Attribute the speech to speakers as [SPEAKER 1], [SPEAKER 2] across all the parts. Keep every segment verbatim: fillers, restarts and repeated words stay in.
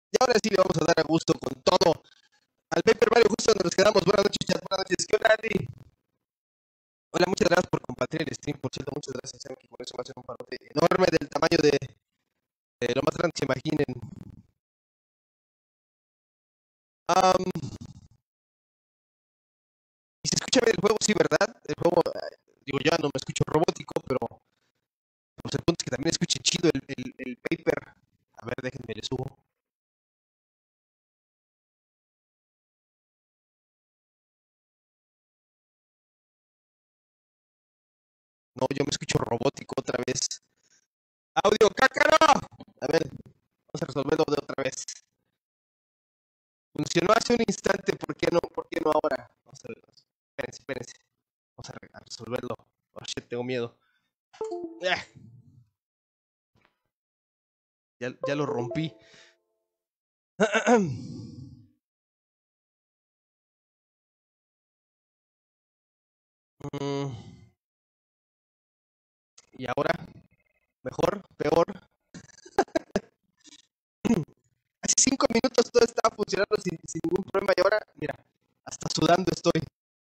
[SPEAKER 1] Y ahora sí le vamos a dar a gusto con todo al Paper Mario, justo donde nos quedamos. Buenas noches, chat. Buenas noches. ¿Qué onda, Andy? Hola, muchas gracias por compartir el stream. Por cierto, muchas gracias. Saben que con eso va a ser un parote enorme del tamaño de, de lo más grande que se imaginen. Um, y se escucha bien el juego, sí, ¿verdad? El juego, eh, digo, yo no me escucho robótico, pero pues el punto es que también escuche chido el, el, el Paper. A ver, déjenme le subo. No, yo me escucho robótico otra vez. ¡Audio, cácaro! A ver, vamos a resolverlo de otra vez. Funcionó hace un instante, ¿por qué no, por qué no ahora? Vamos a ver, espérense, espérense. Vamos a resolverlo. Oh shit, tengo miedo. Ah, ya, ya lo rompí. Mm, y ahora, mejor, peor. Hace cinco minutos todo estaba funcionando sin, sin ningún problema y ahora, mira, hasta sudando estoy.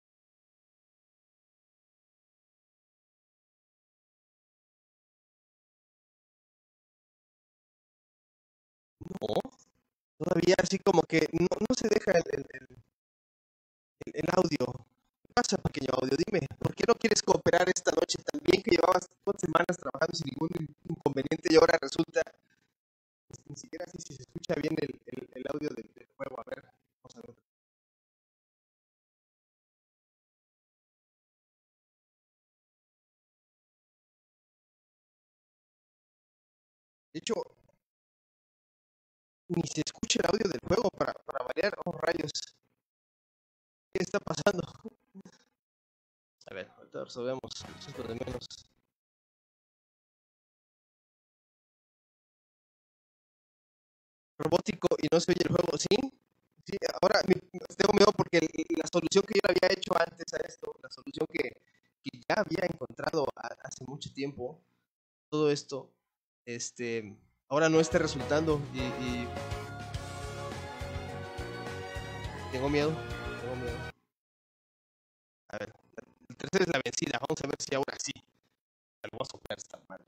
[SPEAKER 1] No, todavía así como que no, no se deja el, el, el, el audio. ¿Qué pasa, pequeño audio? Dime, ¿por qué no quieres cooperar esta noche también que llevabas dos semanas trabajando sin ningún inconveniente y ahora resulta ni siquiera sé si se escucha bien el, el, el audio del, del juego? A ver, vamos a ver. De hecho, ni se escucha el audio del juego para, para variar. Oh, rayos. ¿Qué está pasando? A ver, ahorita resolvemos. Eso es lo de menos. Robótico y no se oye el juego, ¿sí? Sí, ahora me, tengo miedo porque la solución que yo había hecho antes a esto, la solución que, que ya había encontrado a, hace mucho tiempo, todo esto, este, ahora no está resultando y, y tengo miedo, tengo miedo. A ver, el tercero es la vencida, vamos a ver si ahora sí. Lo voy a soplar esta madre.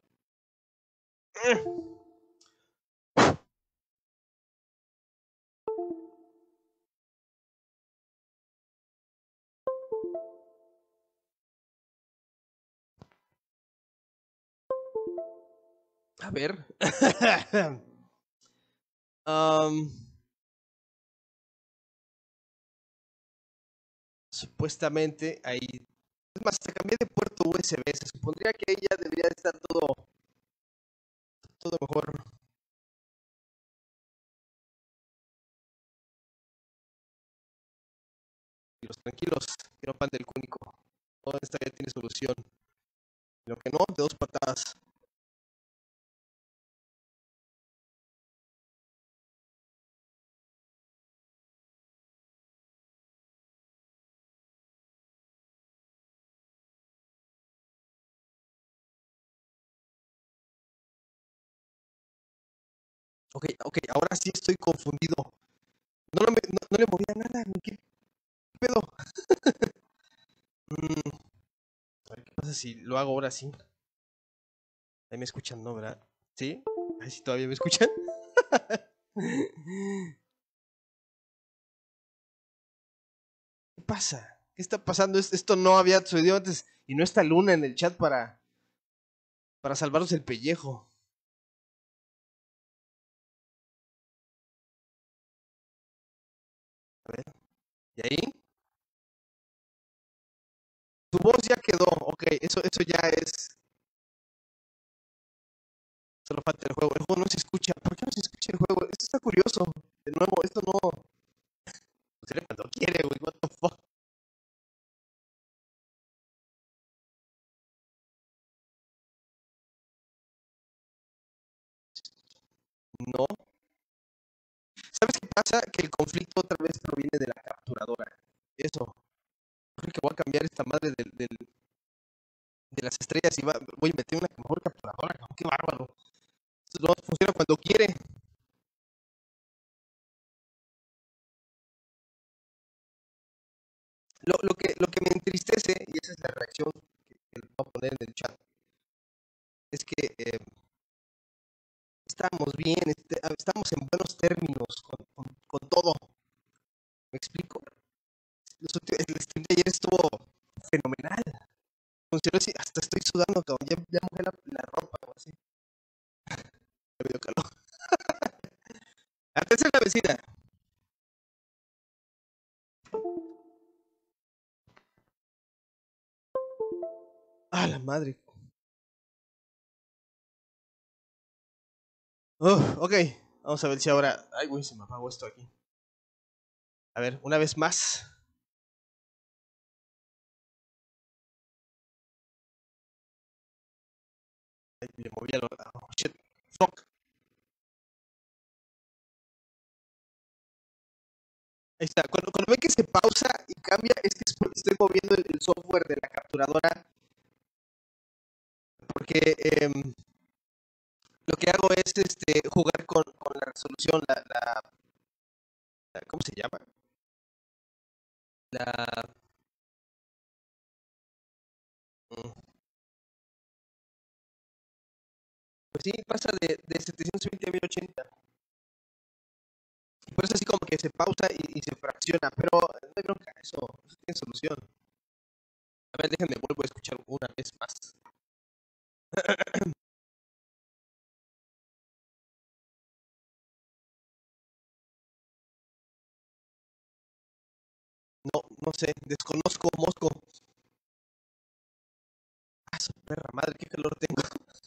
[SPEAKER 1] A ver. um, supuestamente ahí. Es más, se cambié de puerto U S B. Se supondría que ahí ya debería estar todo, todo mejor. Tranquilos, tranquilos, que no pan del cúnico. Toda esta ya tiene solución. Lo que no, de dos patadas. Ok, ok, ahora sí estoy confundido. No, no, me, no, no le movía nada. ¿Qué pedo? Mm, a ver, ¿qué pasa si lo hago ahora sí? Ahí me escuchan, ¿no, verdad? ¿Sí? Ahí sí todavía me escuchan. ¿Qué pasa? ¿Qué está pasando? Esto no había sucedido antes y no está Luna en el chat para, para salvarnos el pellejo. A ver, ¿y ahí? Tu voz ya quedó, ok, eso, eso ya es. Solo falta el juego. El juego no se escucha. ¿Por qué no se escucha el juego? Esto está curioso. De nuevo, esto no. Funciona cuando quiere, güey. What the fuck. No. ¿Sabes qué pasa? Que el conflicto otra vez proviene de la capturadora. Eso. Creo que voy a cambiar esta madre del, del, de las estrellas y va, voy a meter una mejor capturadora. Qué bárbaro. Esto no funciona cuando quiere. Lo, lo, que, lo que me entristece, y esa es la reacción que, que le voy a poner en el chat, es que eh, estamos bien, este, estamos en buenos términos con, con, con todo. ¿Me explico? El stream de ayer estuvo fenomenal. Funcionó así, hasta estoy sudando, cabrón. Ya, ya mojé la, la ropa o así. Me dio calor. Atención la vecina. Ah, la madre. Uh, ok, vamos a ver si ahora... Ay, güey, se me apagó esto aquí. A ver, una vez más. Ay, le moví a lo... Oh, shit. Fuck. Ahí está. Cuando, cuando ven que se pausa y cambia, es que estoy moviendo el, el software de la capturadora. Porque eh, lo que hago es este, jugar con, con la resolución, la, la, la... ¿Cómo se llama? La... Mm. Pues sí, pasa de, de setecientos veinte a mil ochenta. Por eso así como que se pausa y, y se fracciona, pero no hay bronca, eso, eso tiene solución. A ver, déjenme, vuelvo a escuchar una vez más. No, no sé, desconozco Mosco. Ah, su perra madre, qué calor tengo.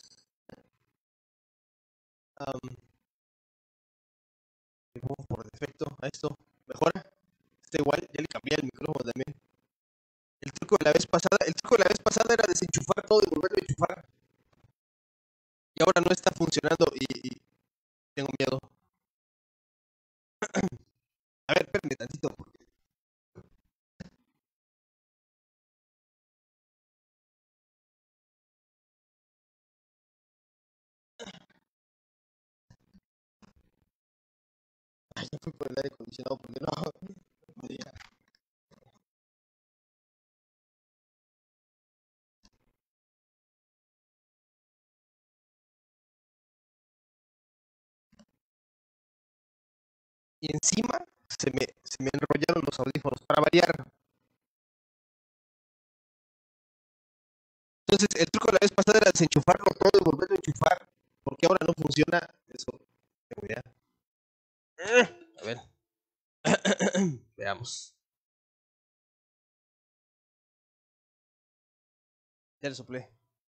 [SPEAKER 1] um, por defecto a esto, ¿mejora? Está igual, ya le cambié el micrófono también. El truco de la vez pasada, el truco de la vez pasada era desenchufar todo y volverlo a enchufar. Y ahora no está funcionando y, y tengo miedo. A ver, espérenme tantito. Porque... Ay, ya fui por el aire acondicionado porque no, no podía. Y encima se me, se me enrollaron los audífonos para variar. Entonces, el truco de la vez pasada era desenchufarlo todo y volverlo a enchufar. Porque ahora no funciona. Eso, tengo idea. A ver. Veamos. Ya le soplé.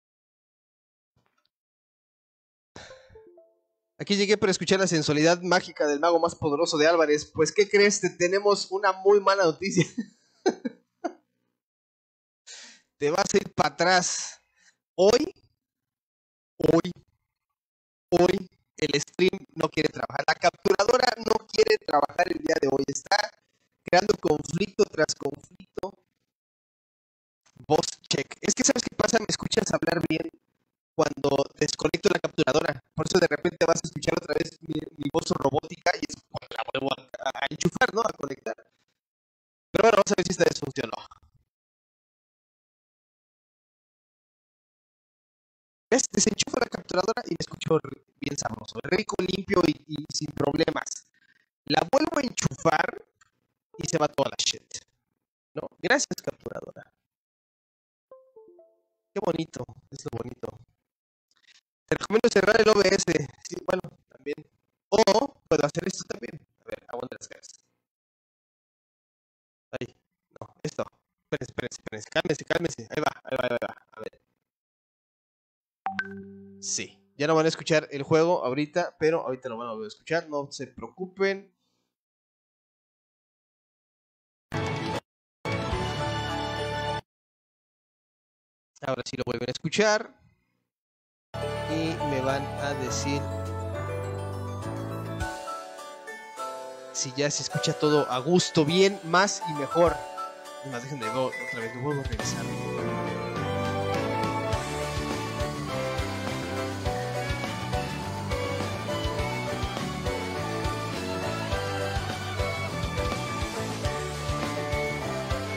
[SPEAKER 1] Aquí llegué para escuchar la sensualidad mágica del mago más poderoso de Álvarez. Pues, ¿qué crees? Te tenemos una muy mala noticia. Te vas a ir para atrás. Hoy, hoy, hoy, el stream no quiere trabajar. La capturadora no quiere trabajar el día de hoy. Está creando conflicto tras conflicto. Voz check. Es que, ¿sabes qué pasa? Me escuchas hablar bien cuando desconecto la capturadora. Por eso de repente vas a escuchar otra vez mi, mi voz robótica y es cuando la vuelvo a, a enchufar, ¿no? A conectar. Pero bueno, vamos a ver si esta vez funcionó. ¿Ves? Desenchufo la capturadora y me escucho bien sabroso. Rico, limpio y, y sin problemas. La vuelvo a enchufar y se va toda la shit. ¿No? Gracias, capturadora. Qué bonito, es lo bonito. Te recomiendo cerrar el O B S. Sí, bueno, también. O puedo hacer esto también. A ver, aguanta las caras. Ahí. No, esto. Espérense, espérense, espérense. Cálmese, cálmese. Ahí va, ahí va, ahí va. A ver. Sí. Ya no van a escuchar el juego ahorita, pero ahorita lo van a volver a escuchar. No se preocupen. Ahora sí lo vuelven a escuchar. Y me van a decir si ya se escucha todo a gusto, bien, más y mejor. Además, déjenme ver otra vez, lo vuelvo a revisar.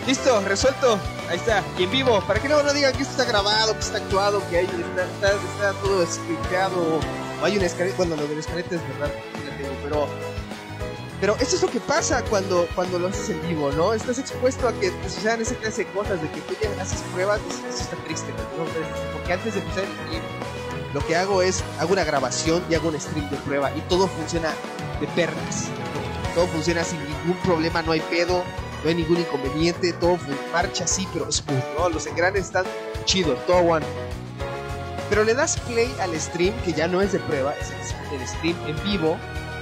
[SPEAKER 1] Listo, resuelto. Ahí está, y en vivo. Para que luego no digan que esto está grabado, que está actuado, que hay, está, está, está todo scripteado. O hay una escaleta. Bueno, lo de la escaleta es verdad, la tengo, pero. Pero esto es lo que pasa cuando, cuando lo haces en vivo, ¿no? Estás expuesto a que te sucedan esa clase de cosas, de que tú ya haces pruebas, eso está triste, ¿no? Porque antes de empezar el stream, lo que hago es, hago una grabación y hago un stream de prueba, y todo funciona de perlas, ¿no? Todo funciona sin ningún problema, no hay pedo, no hay ningún inconveniente, todo marcha así, pero smooth, ¿no? Los engranes están chidos, todo one. Pero le das play al stream, que ya no es de prueba, es el stream en vivo.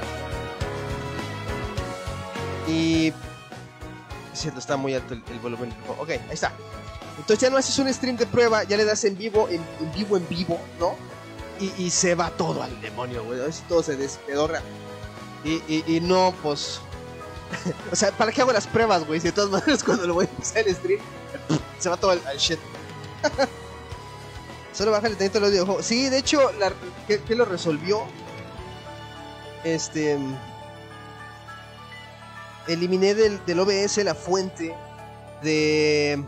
[SPEAKER 1] Y... es cierto, está muy alto el, el volumen. Ok, ahí está. Entonces ya no haces un stream de prueba, ya le das en vivo, en, en vivo, en vivo, ¿no? Y, y se va todo al demonio, güey. Todo se despedorra. Y, y, y no, pues... o sea, ¿para qué hago las pruebas, güey? Si de todas maneras cuando lo voy a empezar el stream, se va todo al, al shit. Solo baja el tantito de los videojuegos. Sí, de hecho, la, ¿qué, ¿qué lo resolvió? Este... eliminé del, del O B S la fuente de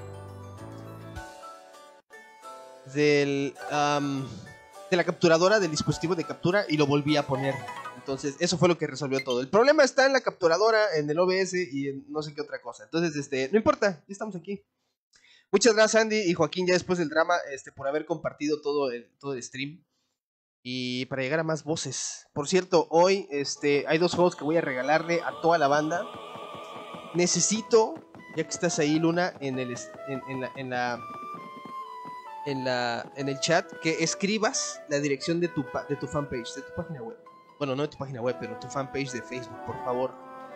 [SPEAKER 1] del um, de la capturadora del dispositivo de captura y lo volví a poner. Entonces eso fue lo que resolvió todo. El problema está en la capturadora, en el O B S y en no sé qué otra cosa. Entonces este no importa, ya estamos aquí. Muchas gracias Andy y Joaquín ya después del drama este por haber compartido todo el todo el stream. Y para llegar a más voces. Por cierto, hoy este, hay dos juegos que voy a regalarle a toda la banda. Necesito, ya que estás ahí, Luna, en el en, en la, en la en la en el chat, que escribas la dirección de tu de tu fanpage, de tu página web. Bueno, no de tu página web, pero tu fanpage de Facebook, por favor.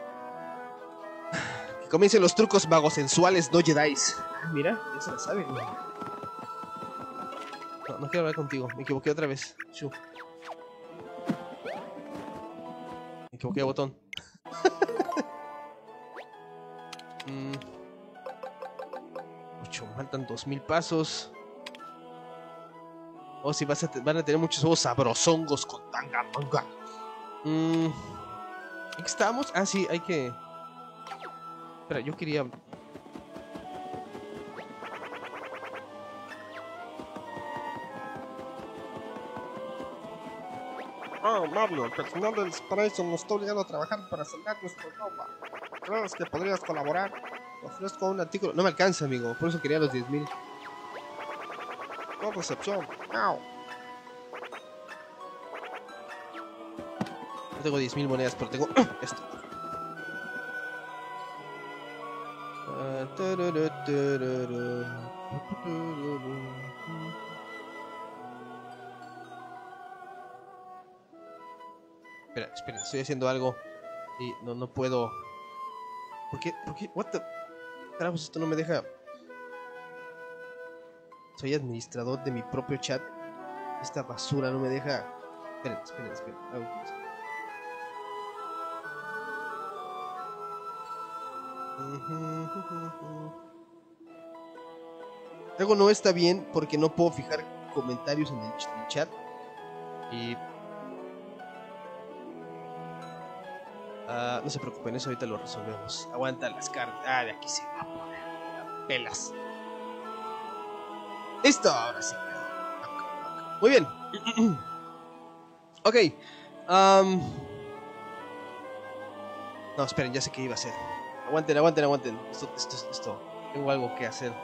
[SPEAKER 1] Que comiencen los trucos magos sensuales, no Jedis. Ah, mira, ya se la saben. No, no quiero hablar contigo, me equivoqué otra vez. Shu. Me equivoqué de botón. mm. Mucho, faltan dos mil pasos. Oh, si vas a van a tener muchos juegos sabrosongos con tanga manga. Mm. ¿En qué estábamos? Ah, sí, hay que... Espera, yo quería... Oh, Mario, el personal del Paraíso nos está obligando a trabajar para salvar nuestro ropa. ¿Crees que podrías colaborar? Te ofrezco un artículo. No me alcanza, amigo. Por eso quería los diez mil. No recepción. No. No tengo diez mil monedas, pero tengo esto. Espera, espera, estoy haciendo algo y no, no puedo. ¿Por qué? ¿Por qué? What the... Carajos, esto no me deja. Soy administrador de mi propio chat. Esta basura no me deja. Esperen, esperen, esperen. Algo no está bien porque no puedo fijar comentarios en el, en el chat. Y... Uh, no se preocupen, eso ahorita lo resolvemos. Aguanta las cartas. Ah, de aquí se va a poner. Pelas. Listo, ahora sí. Muy bien. Ok. Um... No, esperen, ya sé qué iba a hacer. Aguanten, aguanten, aguanten. Esto, esto, esto. Tengo algo que hacer.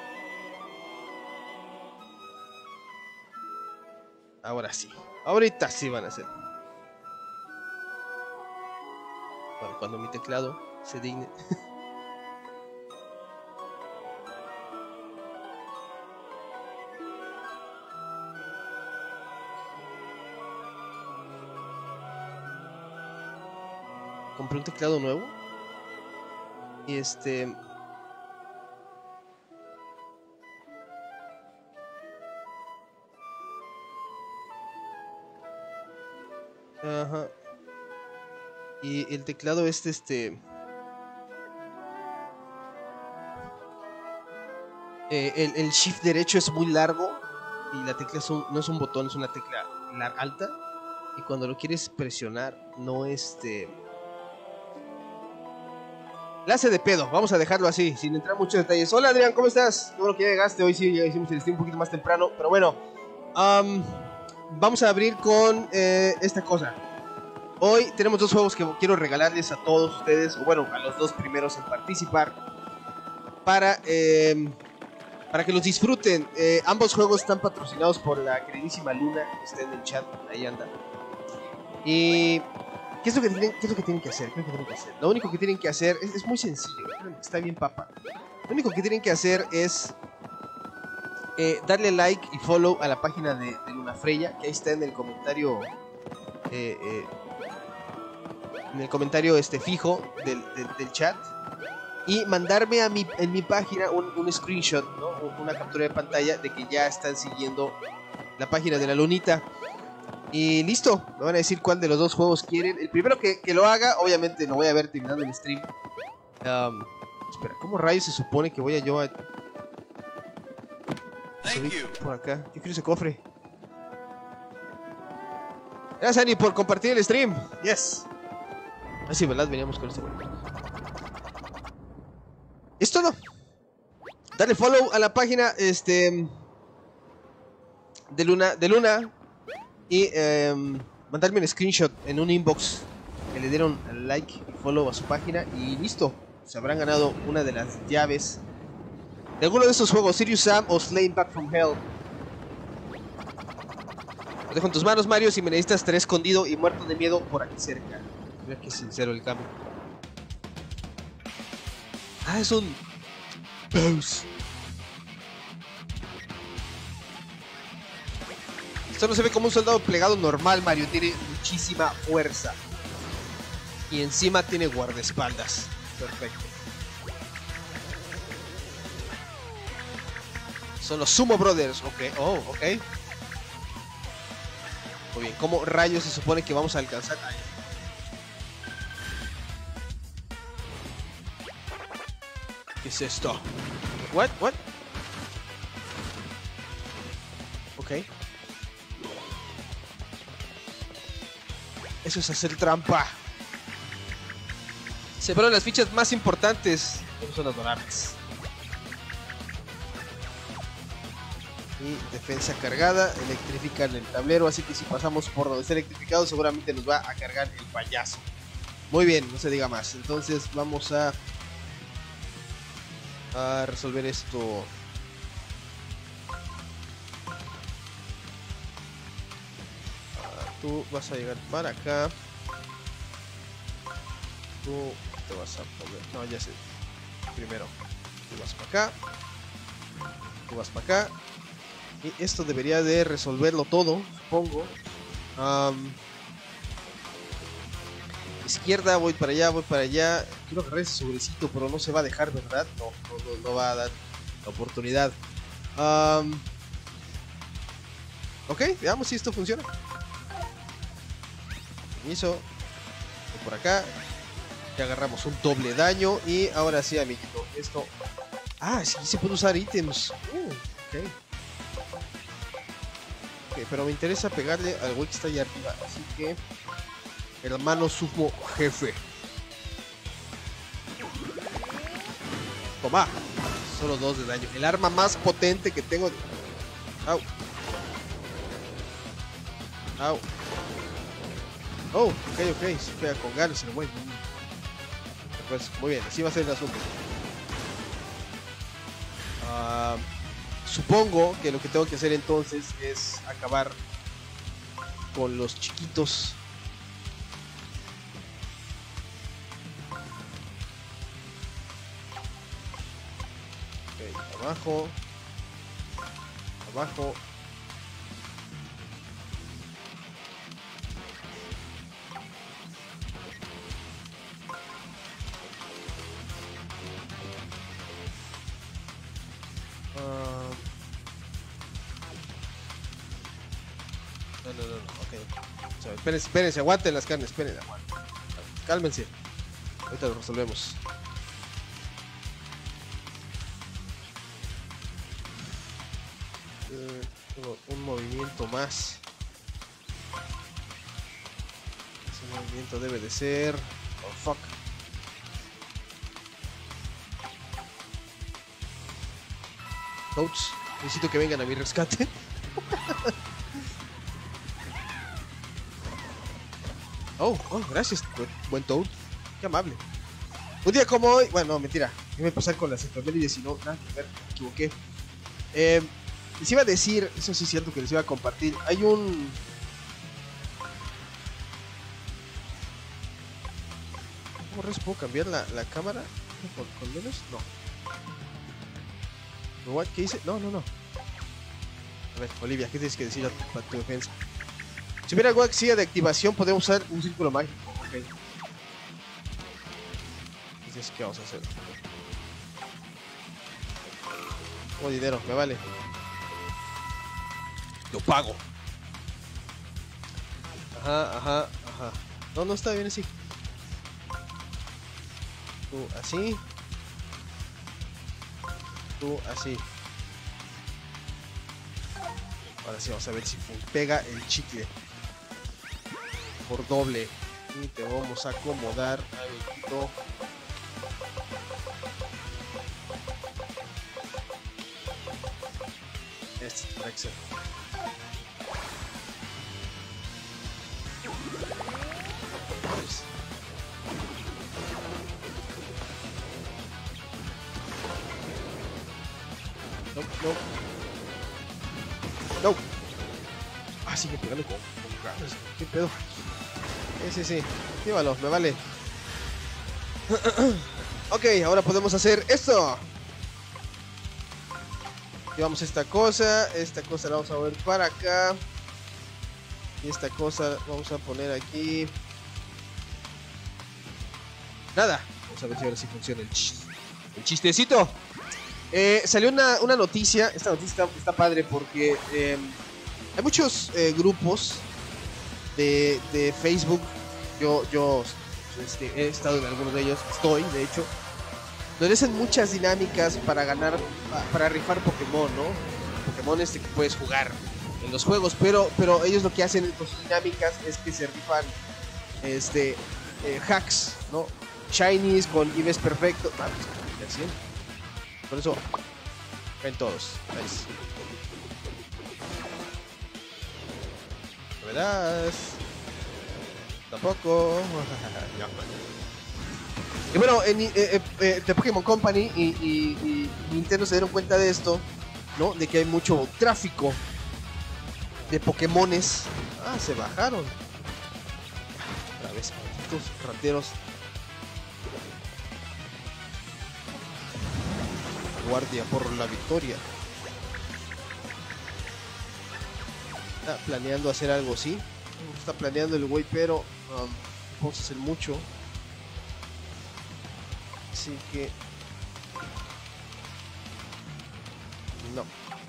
[SPEAKER 1] Ahora sí. Ahorita sí van a hacer. Bueno, cuando mi teclado se digne. Compré un teclado nuevo. Y este... Ajá. Y el teclado este, este... Eh, el, el shift derecho es muy largo. Y la tecla es un, no es un botón, es una tecla alta. Y cuando lo quieres presionar, no este... La hace de pedo, vamos a dejarlo así, sin entrar en muchos detalles. Hola Adrián, ¿cómo estás? Qué bueno que ya llegaste, hoy sí, ya hicimos el stream un poquito más temprano, pero bueno, um, vamos a abrir con eh, esta cosa. Hoy tenemos dos juegos que quiero regalarles a todos ustedes, o bueno, a los dos primeros en participar, para, eh, para que los disfruten. Eh, ambos juegos están patrocinados por la queridísima Luna, que está en el chat, ahí anda. Y... ¿Qué es lo que tienen, qué es lo que, tienen que hacer? ¿Qué es lo que tienen que hacer? Lo único que tienen que hacer es, es muy sencillo. Está bien, papá. Lo único que tienen que hacer es eh, darle like y follow a la página de, de Luna Freya, que ahí está en el comentario, eh, eh, en el comentario este fijo del, del, del chat, y mandarme a mi, en mi página un, un screenshot, ¿no? Una captura de pantalla de que ya están siguiendo la página de la Lunita. Y listo, me van a decir cuál de los dos juegos quieren. El primero que, que lo haga, obviamente lo voy a ver terminando el stream. Um, espera, ¿cómo rayos se supone que voy a yo a subir por acá? Yo quiero ese cofre. Gracias, Ani, por compartir el stream. Yes. Así, ¿verdad? Veníamos con este juego. Es todo. Dale follow a la página este de Luna, de Luna. Y eh, mandarme un screenshot en un inbox que le dieron like y follow a su página. Y listo, se habrán ganado una de las llaves de alguno de estos juegos, Serious Sam o Slain Back from Hell. Lo dejo en tus manos, Mario. Si me necesitas, estaré escondido y muerto de miedo por aquí cerca. Mira que sincero el cambio. Ah, es un Boss. Esto no se ve como un soldado plegado normal, Mario. Tiene muchísima fuerza. Y encima tiene guardaespaldas. Perfecto. Son los Sumo Brothers. Ok, oh, ok. Muy bien. ¿Cómo rayos se supone que vamos a alcanzar? Ahí. ¿Qué es esto? What? What? Ok. Eso es hacer trampa. Se fueron las fichas más importantes. Esas son las doradas. Y defensa cargada. Electrifican el tablero. Así que si pasamos por donde está electrificado, seguramente nos va a cargar el payaso. Muy bien, no se diga más. Entonces vamos a a resolver esto. Tú vas a llegar para acá. Tú te vas a poner... No, ya sé. Primero, tú vas para acá. Tú vas para acá. Y esto debería de resolverlo todo, supongo. Um, izquierda, voy para allá, voy para allá. Quiero agarrar ese sobrecito, pero no se va a dejar, ¿verdad? No, no, no, no va a dar la oportunidad. Um, ok, veamos si esto funciona. Permiso. Por acá. Ya agarramos un doble daño. Y ahora sí, amiguito. Esto. Ah, sí se puede usar ítems. Uh, ok. Ok, pero me interesa pegarle al güey que está allá arriba. Así que. Hermano sumo jefe. Toma. Solo dos de daño. El arma más potente que tengo. Au. Au. Oh, ok, ok, se pega con ganas el güey. Pues muy bien, así va a ser el asunto. Uh, supongo que lo que tengo que hacer entonces es acabar con los chiquitos. Ok, abajo. Abajo. No, no, no, no, ok. O sea, espérense, espérense, aguanten las carnes, espérense, aguanten. Cálmense. Ahorita lo resolvemos. Eh, tengo un movimiento más. Ese movimiento debe de ser... Oh, fuck. Toads. Necesito que vengan a mi rescate. Oh, oh, gracias, buen, buen Toad. Qué amable. Un día como hoy... Bueno, no, mentira. ¿Qué me pasar con las efemérides? Si no, nada que ver, me equivoqué. Eh, les iba a decir, eso sí es cierto que les iba a compartir. Hay un... ¿Cómo res puedo cambiar la, la cámara? ¿Con, con menos? No. ¿Qué hice? No, no, no. A ver, Olivia, ¿qué tienes que decir a tu, a tu defensa? Si hubiera algo que siga de activación, podemos usar un círculo mágico. Ok. Entonces, ¿qué vamos a hacer? Como dinero, me vale. Lo pago. Ajá, ajá, ajá. No, no está bien así. Tú así. Tú así. Ahora sí, vamos a ver si pega el chicle. Por doble. Y te vamos a acomodar. Amiguito. Este tendrá que ser. No, no. No. Ah, sigue pegando con, con ganas. ¿Qué pedo? Sí, sí, sí. Llévalo, me vale. Ok, ahora podemos hacer esto. Llevamos esta cosa. Esta cosa la vamos a mover para acá. Y esta cosa vamos a poner aquí. Nada. Vamos a ver si ahora sí funciona el, ch el chistecito. Eh, salió una, una noticia. Esta noticia está, está padre porque eh, hay muchos eh, grupos de, de Facebook. Yo, yo este, he estado en algunos de ellos. Estoy, de hecho. Donde hacen muchas dinámicas para ganar, para rifar Pokémon, ¿no? Pokémon este que puedes jugar en los juegos. Pero, pero ellos lo que hacen con sus dinámicas es que se rifan este, eh, hacks, ¿no? Shinies con I Vs perfecto. Ah, pues, ¿sí? Por eso caen todos. Nice. ¿Lo verás? Tampoco. No. Y bueno, en eh, eh, eh, The Pokémon Company y, y, y Nintendo se dieron cuenta de esto, ¿no? De que hay mucho tráfico de Pokémones. Ah, se bajaron. Otra vez, malditos rateros. Guardia por la victoria. Está planeando hacer algo así. Está planeando el güey, pero um, vamos a hacer mucho. Así que no.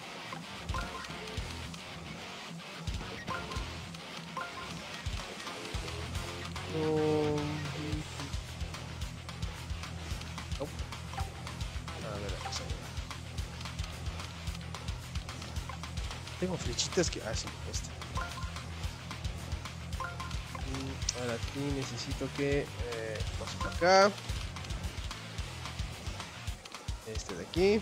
[SPEAKER 1] No. No. A ver, vamos a ver. Tengo flechitas que... Ah, sí, esta. Y ahora aquí necesito que... Eh, paso para acá. Este de aquí.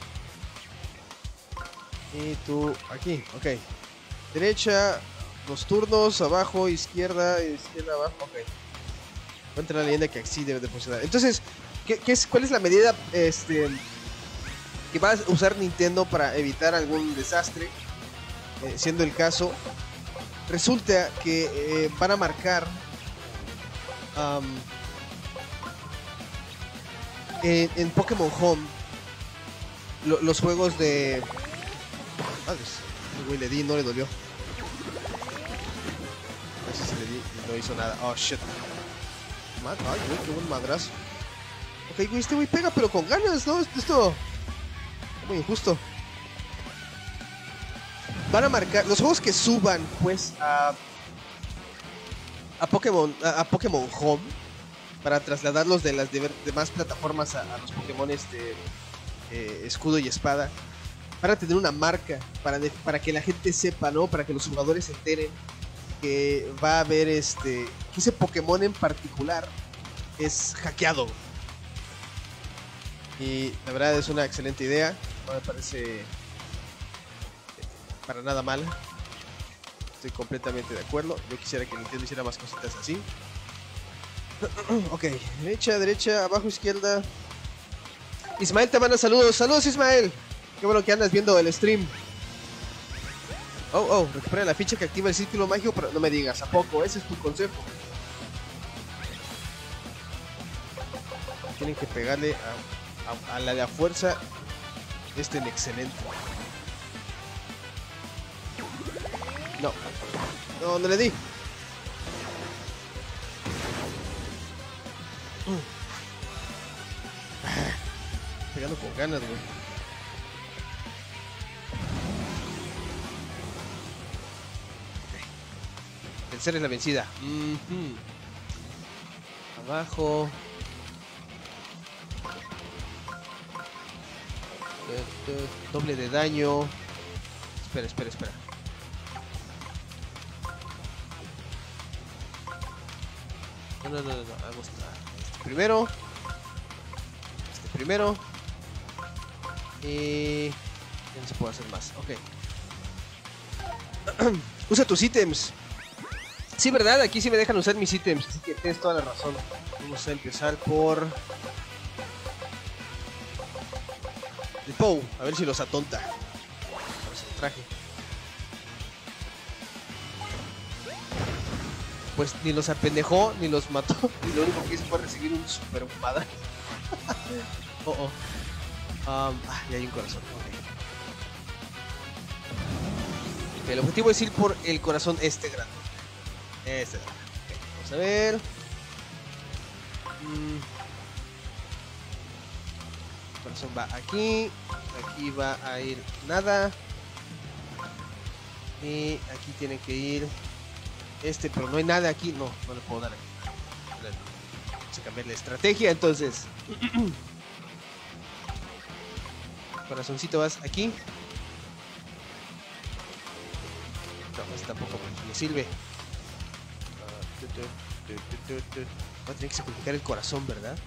[SPEAKER 1] Y tú aquí, ok. Derecha, dos turnos, abajo, izquierda, izquierda, abajo, ok. Encuentra la leyenda que así debe de funcionar. Entonces, ¿qué, qué es, ¿cuál es la medida este, que va a usar Nintendo para evitar algún desastre? Eh, siendo el caso, resulta que eh, van a marcar um, en, en Pokémon Home lo, los juegos de... Madres, güey, le di y no le dolió. A ver si se le di y no hizo nada. Oh, shit. Ay, güey, qué buen madrazo. Ok, güey, este güey pega pero con ganas, ¿no? Esto... muy injusto. Van a marcar... Los juegos que suban, pues, a... A Pokémon, a, a Pokémon Home, para trasladarlos de las de, demás plataformas a, a los Pokémon de eh, escudo y espada, para tener una marca, para, de, para que la gente sepa, ¿no? Para que los jugadores se enteren que va a haber este... que ese Pokémon en particular es hackeado. Y la verdad es una excelente idea. Me parece para nada mala. Estoy completamente de acuerdo. Yo quisiera que Nintendo hiciera más cositas así. Ok, derecha, derecha, abajo, izquierda. Ismael te manda saludos. Saludos, Ismael. Qué bueno que andas viendo el stream. Oh, oh, recupera la ficha que activa el círculo mágico, pero no me digas, ¿a poco? Ese es tu consejo. Tienen que pegarle a, a, a la de a fuerza. Este es excelente. No, no, no le di. Pegando con ganas, güey. Vencer es la vencida. Mm-hmm. Abajo. Doble de daño. Espera, espera, espera. No, no, no, no, no. Hago esta. Este primero. Este primero. Y... ya no se puede hacer más. Ok. Usa tus ítems. Sí, ¿verdad? Aquí sí me dejan usar mis ítems. Así que tienes toda la razón. Vamos a empezar por... el Pou. A ver si los atonta. Vamos al traje. Pues ni los apendejó, ni los mató. Y lo único que hizo fue recibir un super madre. Oh, oh. Um, ah, ya hay un corazón. Okay. Okay, el objetivo es ir por el corazón este grande. Este grande. Okay, vamos a ver. Mm. El corazón va aquí. Aquí va a ir nada. Y aquí tiene que ir este, pero no hay nada aquí. No, no le puedo dar aquí. Vamos a cambiar la estrategia entonces. Corazoncito, vas aquí. No, este tampoco me sirve. Va a tener que sacrificar el corazón, ¿verdad?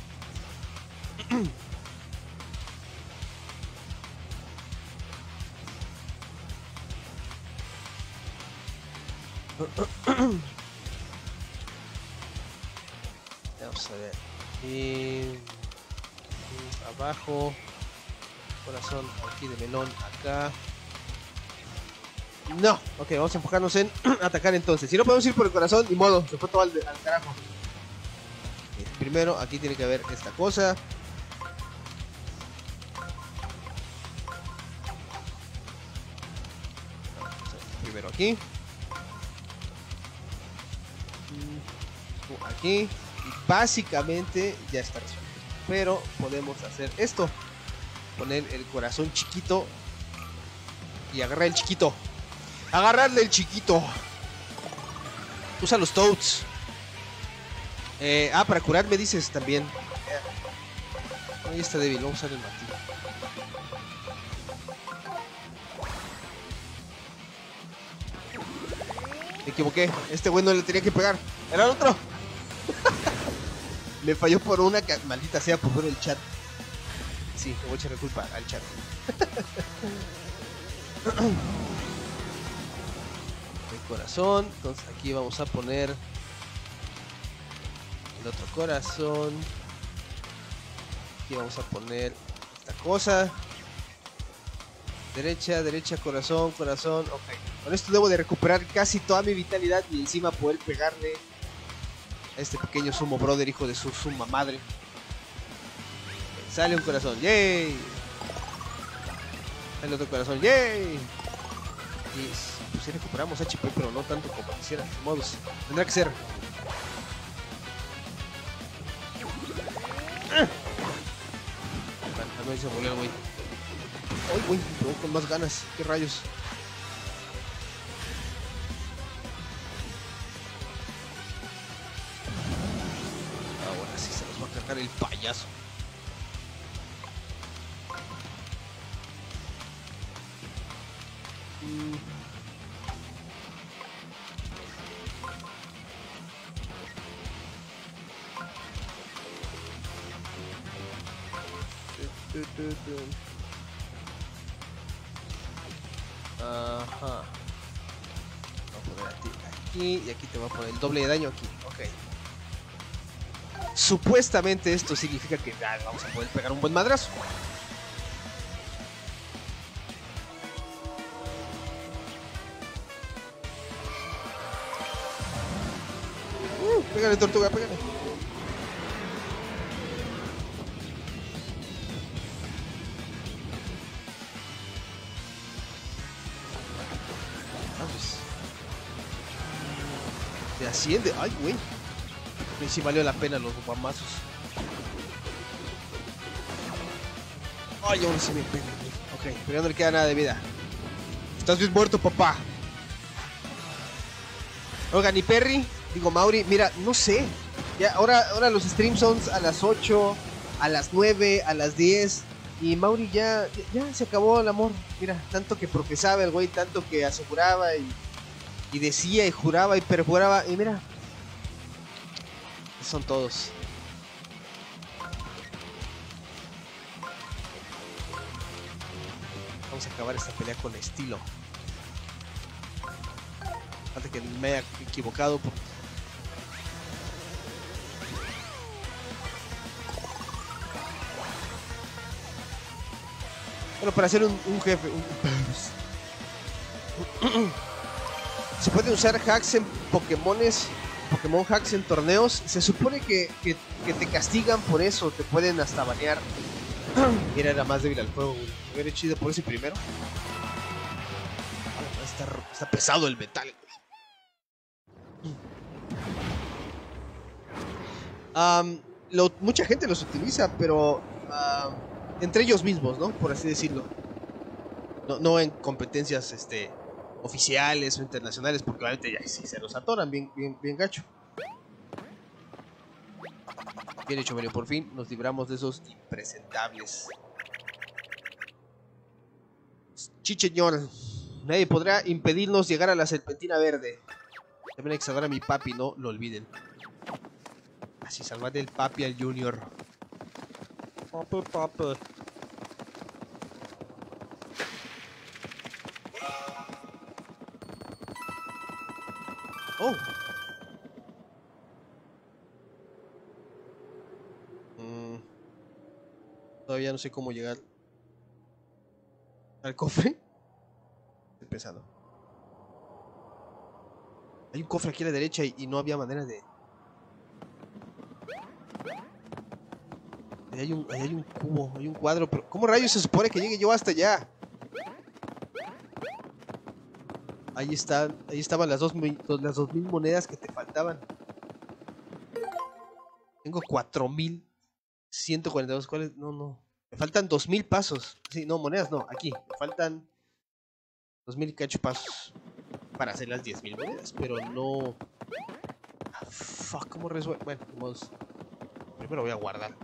[SPEAKER 1] Vamos a ver. Y... abajo. Corazón aquí de melón acá. No, ok, vamos a enfocarnos en atacar entonces. Si no podemos ir por el corazón, ni modo, se fue todo al, al carajo. Okay, primero, aquí tiene que haber esta cosa. Primero aquí. Aquí. Y básicamente ya está resuelto. Pero podemos hacer esto. Poner el corazón chiquito y agarrar el chiquito. Agarrarle el chiquito. Usa los toads. Eh, ah, para curar me dices también. Ahí está débil, vamos a usar el martillo. Me equivoqué. Este güey no le tenía que pegar. Era el otro. Me falló por una. Maldita sea, por ver el chat. Sí, le voy a echar la culpa al chat. El corazón. Entonces aquí vamos a poner el otro corazón. Aquí vamos a poner esta cosa. Derecha, derecha, corazón, corazón. Ok. Con esto debo de recuperar casi toda mi vitalidad y encima poder pegarle a este pequeño sumo brother, hijo de su suma madre. Sale un corazón, yay. Sale otro corazón, yay. Y pues si recuperamos H P, pero no tanto como quisiera. De modos, tendrá que ser. Ah, no hice volar, güey. Ay, güey, pero con más ganas. ¿Qué rayos? Ahora sí se nos va a cargar el payaso. Ajá. Vamos a poner a ti aquí y aquí te voy a poner el doble de daño aquí. Ok. Supuestamente esto significa que ah, vamos a poder pegar un buen madrazo. Uh, pégale, tortuga, pégale. Te asciende. Ay, güey. Y sí valió la pena los guamazos. Ay, ahora sí me pega. Ok, pero ya no le queda nada de vida. Estás bien muerto, papá. Oigan, y Perry, digo Mauri, mira, no sé. Ya, ahora, ahora los streams son a las ocho, a las nueve, a las diez. Y Mauri ya, ya, ya se acabó el amor. Mira, tanto que profesaba el güey, tanto que aseguraba y, y decía y juraba y perjuraba. Y mira, son todos. Vamos a acabar esta pelea con estilo. Falta que me haya equivocado por... Bueno, para hacer un, un jefe un... Se puede usar hacks en Pokémones, Pokémon hacks en torneos. Se supone que, que, que te castigan por eso, te pueden hasta banear. Mira, era más débil al juego, güey. Me hubiera hecho de por ese primero. Está, está pesado el metal, güey. Um, lo, mucha gente los utiliza, pero uh, entre ellos mismos, ¿no? Por así decirlo. No, no en competencias este, oficiales o internacionales, porque obviamente ya sí se los atoran bien, bien, bien gacho. Bien hecho, Mario, por fin nos libramos de esos impresentables. Chicheñor, nadie podrá impedirnos llegar a la serpentina verde. También hay que salvar a mi papi, no lo olviden. Así, salvar del papi al Junior. Papi, papi. Oh. Mm. Todavía no sé cómo llegar al cofre. Estoy pensando. Hay un cofre aquí a la derecha y, y no había manera de... Ahí hay, un, ahí hay un cubo, hay un cuadro, pero ¿cómo rayos se supone que llegue yo hasta allá? Ahí están, ahí estaban las dos, las dos mil monedas que te faltaban. Tengo cuatro mil ciento cuarenta y dos. ¿Cuáles? No, no. Me faltan dos mil pasos. Sí, no, monedas no. Aquí. Me faltan dos mil cacho pasos para hacer las diez mil monedas. Pero no... Ah, fuck, ¿cómo resuelvo? Bueno, vamos... Primero voy a guardar.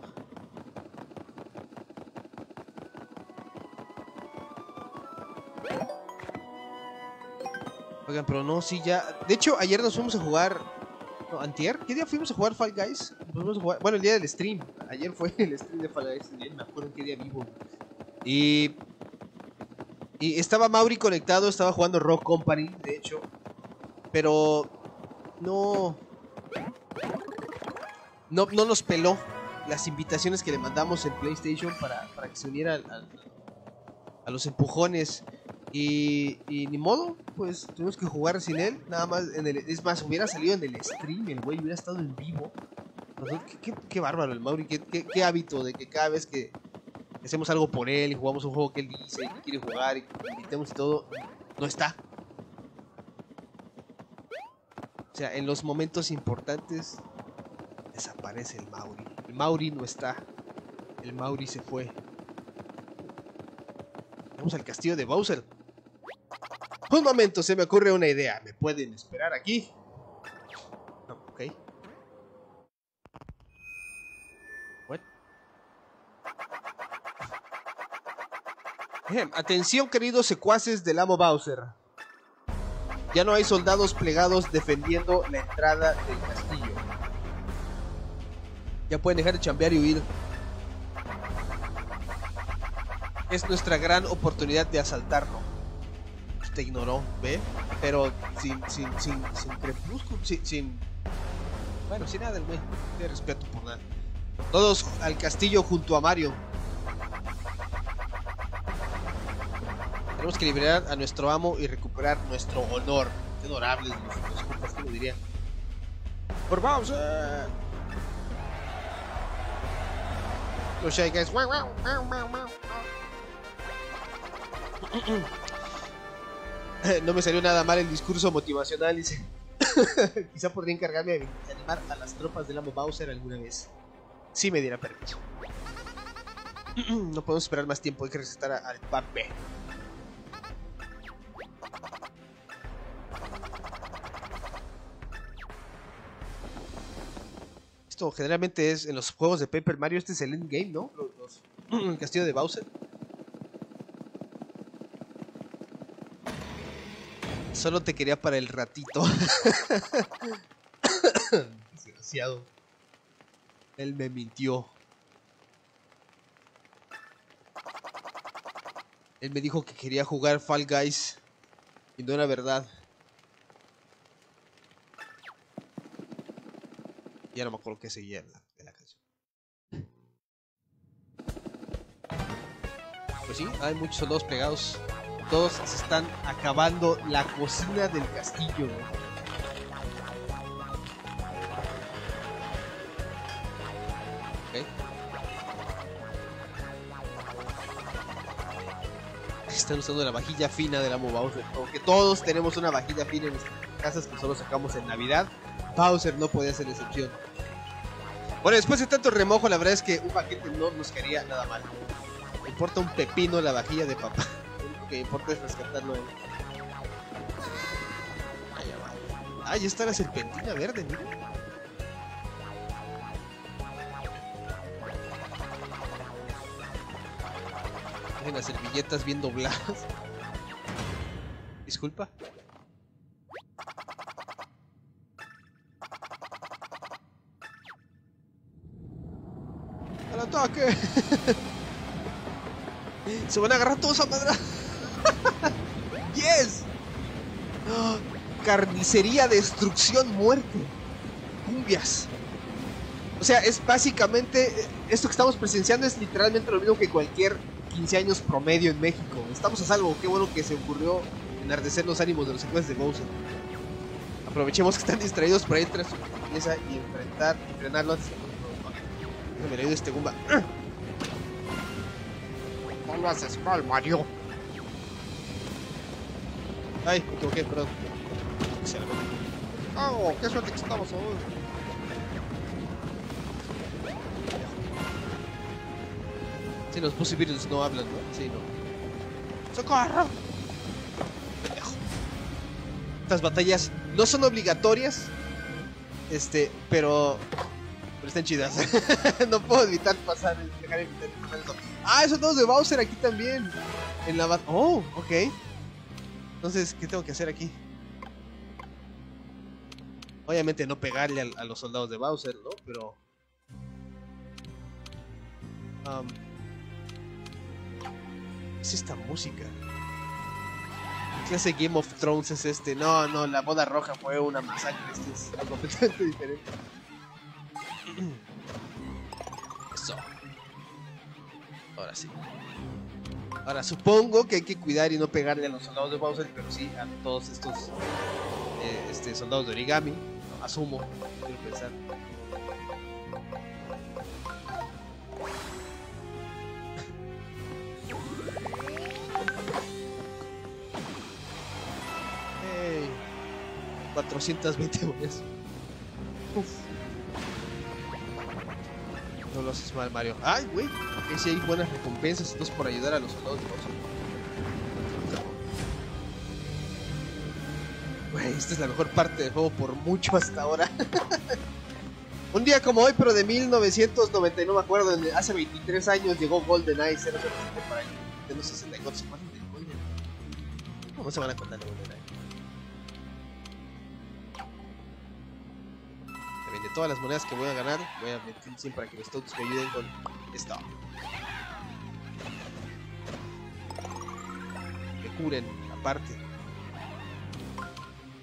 [SPEAKER 1] Oigan, pero no, sí, ya... De hecho, ayer nos fuimos a jugar... No, ¿antier? ¿Qué día fuimos a jugar Fall Guys? Nos fuimos a jugar... Bueno, el día del stream. Ayer fue el stream de Fall Guys. Me acuerdo en qué día vivo. Y... Y estaba Mauri conectado, estaba jugando Rock Company, de hecho. Pero... No... No, no nos peló las invitaciones que le mandamos en PlayStation para, para que se uniera al, al, a los empujones. Y, y ni modo, pues tuvimos que jugar sin él. Nada más, en el, es más, hubiera salido en el stream, el güey hubiera estado en vivo. ¿Qué, qué, qué bárbaro el Mauri, qué, qué, qué hábito de que cada vez que hacemos algo por él y jugamos un juego que él dice y que quiere jugar y que invitemos y todo, no está. O sea, en los momentos importantes desaparece el Mauri. El Mauri no está. El Mauri se fue. Vamos al castillo de Bowser. Un momento, se me ocurre una idea. ¿Me pueden esperar aquí? No, ok. What? Ejem, atención, queridos secuaces del amo Bowser. Ya no hay soldados plegados defendiendo la entrada del castillo. Ya pueden dejar de chambear y huir. Es nuestra gran oportunidad de asaltarlo. te ignoró, ¿ve? Pero sin, sin, sin, sin crepúsculo, sin, sin... Bueno, sin nada, el güey. No tiene respeto por nada. Todos al castillo junto a Mario. Tenemos que liberar a nuestro amo y recuperar nuestro honor. Qué honorables los, los compas, ¿qué lo diría? ¡Por Bowser! Los Shy Guys. No me salió nada mal el discurso motivacional, dice. Quizá podría encargarme de animar a las tropas del amo Bowser alguna vez. Si me diera permiso. No podemos esperar más tiempo, hay que recetar al pape. Esto generalmente es en los juegos de Paper Mario. Este es el endgame, ¿no? Los, los, el castillo de Bowser. Solo te quería para el ratito. Desgraciado. Él me mintió. Él me dijo que quería jugar Fall Guys y no era verdad. Ya no me acuerdo qué seguía en la, en la canción. Pues sí, hay muchos soldados pegados. Todos se están acabando la cocina del castillo, ¿no? Okay. Están usando la vajilla fina del amo Bowser. Aunque todos tenemos una vajilla fina en nuestras casas que solo sacamos en Navidad, Bowser no podía ser excepción. Bueno, después de tanto remojo, la verdad es que un paquete no nos quería nada mal. Me importa un pepino la vajilla de papá. Lo que importa es rescatarlo. Ah, ya está la serpentina verde, mira. Miren las servilletas bien dobladas. Disculpa. ¡Al ataque! Se van a agarrar todos a madra. ¡Yes! Oh, carnicería, destrucción, muerte. Cumbias. O sea, es básicamente... Esto que estamos presenciando es literalmente lo mismo que cualquier quince años promedio en México. Estamos a salvo. Qué bueno que se ocurrió enardecer los ánimos de los secuaces de Bowser. Aprovechemos que están distraídos para entrar a su pieza y enfrentar y frenarlo antes. Me le ayuda este Goomba. No lo haces mal, Mario. Ay, me equivoqué, perdón. Oh, qué suerte que estamos hoy. Sí, los Pussy Beatles no hablan, ¿no? Sí, no. ¡Socorro! Pendejo. Estas batallas no son obligatorias. Este, pero... Pero están chidas. No puedo evitar pasar, dejar de evitar pasar eso. Ah, esos dos de Bowser aquí también. En la bat... Oh, ok. Entonces, ¿qué tengo que hacer aquí? Obviamente no pegarle a, a los soldados de Bowser, ¿no? Pero... Um, ¿qué es esta música? ¿Qué clase de Game of Thrones es este? No, no, la boda roja fue una masacre. Este es algo completamente diferente. Eso. Ahora sí. Ahora supongo que hay que cuidar y no pegarle a los soldados de Bowser, pero sí a todos estos eh, este, soldados de origami. No, asumo, quiero pensar. Hey, cuatrocientas veinte monedas. Uf. No lo haces mal, Mario. Ay, güey. Que si hay buenas recompensas entonces por ayudar a los soldados de Bowser. Güey, esta es la mejor parte del juego por mucho hasta ahora. Un día como hoy, pero de mil novecientos noventa, no me acuerdo, hace veintitrés años llegó GoldenEye cero cero siete para Nintendo sesenta y cuatro. ¿Se acuerdan de GoldenEye? ¿Cómo se van a acordar de GoldenEye? De todas las monedas que voy a ganar, voy a meter cien para que los todos me ayuden con esto. Me curen, aparte.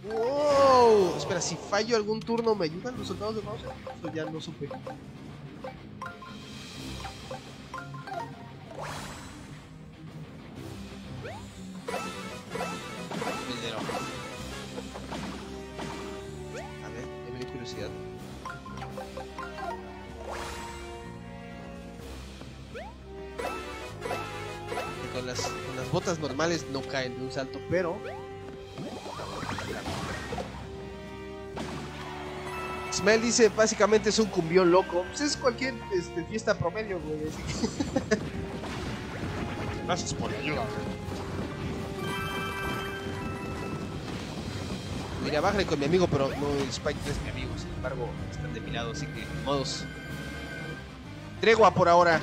[SPEAKER 1] Wow. Espera, si fallo algún turno, ¿me ayudan los soldados de Bowser? Eso ya no supe. A ver, ya me dio curiosidad. Con las, con las botas normales no caen de un salto, pero Smell dice básicamente es un cumbión loco. Pues es cualquier este, fiesta promedio, güey. Así que... Gracias por la ayuda. Mira, bájale con mi amigo, pero no, el Spike no es mi amigo. Sin embargo, están de mi lado, así que modos. Tregua por ahora.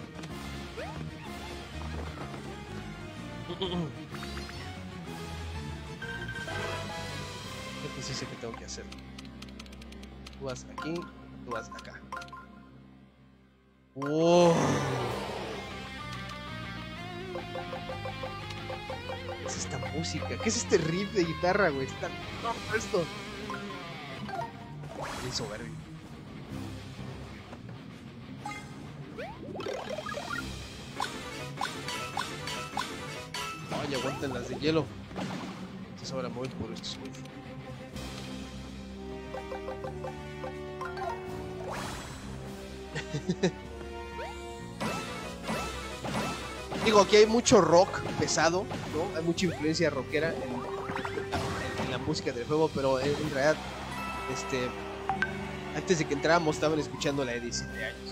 [SPEAKER 1] Creo que sí sé que tengo que hacer. Tú vas aquí, tú vas acá. ¡Wow! ¿Qué es esta música? ¿Qué es este riff de guitarra, güey? Está no, esto. Bien soberbio. Ay, aguanten las de hielo. Entonces ahora me voy por estos güeyes. Digo, aquí hay mucho rock pesado, ¿no? Hay mucha influencia rockera en, en, en la música del juego, pero en, en realidad, este, antes de que entráramos estaban escuchando la de diecisiete años.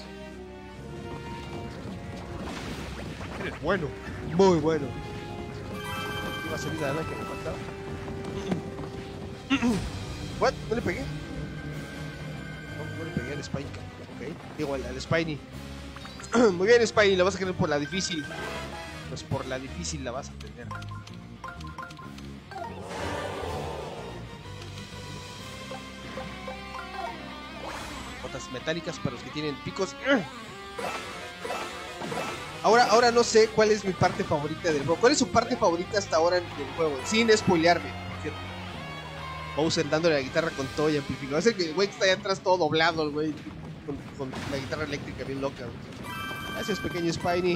[SPEAKER 1] Eres bueno, muy bueno. Iba a salir la lana que me faltaba. What? ¿No le pegué? No, no le pegué al Spike. Ok, digo al, al Spiny. Muy bien, Spiny, la vas a querer por la difícil. Pues por la difícil la vas a tener. Botas metálicas para los que tienen picos. Ahora, ahora no sé cuál es mi parte favorita del juego. ¿Cuál es su parte favorita hasta ahora del juego? Sin spoilearme, por cierto. Bowser dándole la guitarra con todo y amplificador. Es el que el güey que está allá atrás todo doblado, el güey. Con, con la guitarra eléctrica bien loca, güey. Gracias, pequeño Spiny.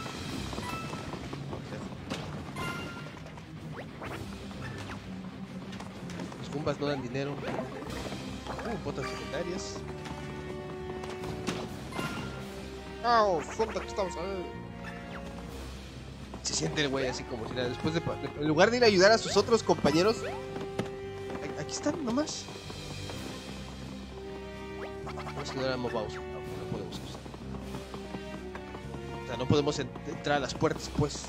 [SPEAKER 1] Los Goombas no dan dinero. Uh, botas legendarias. ¡Oh! ¡Sonda que estamos ahí! Se siente el güey así como si nada. Después de, en lugar de ir a ayudar a sus otros compañeros, aquí están nomás. Vamos a ayudar a Bowser. No, no podemos usar. O sea, no podemos ent entrar a las puertas, pues.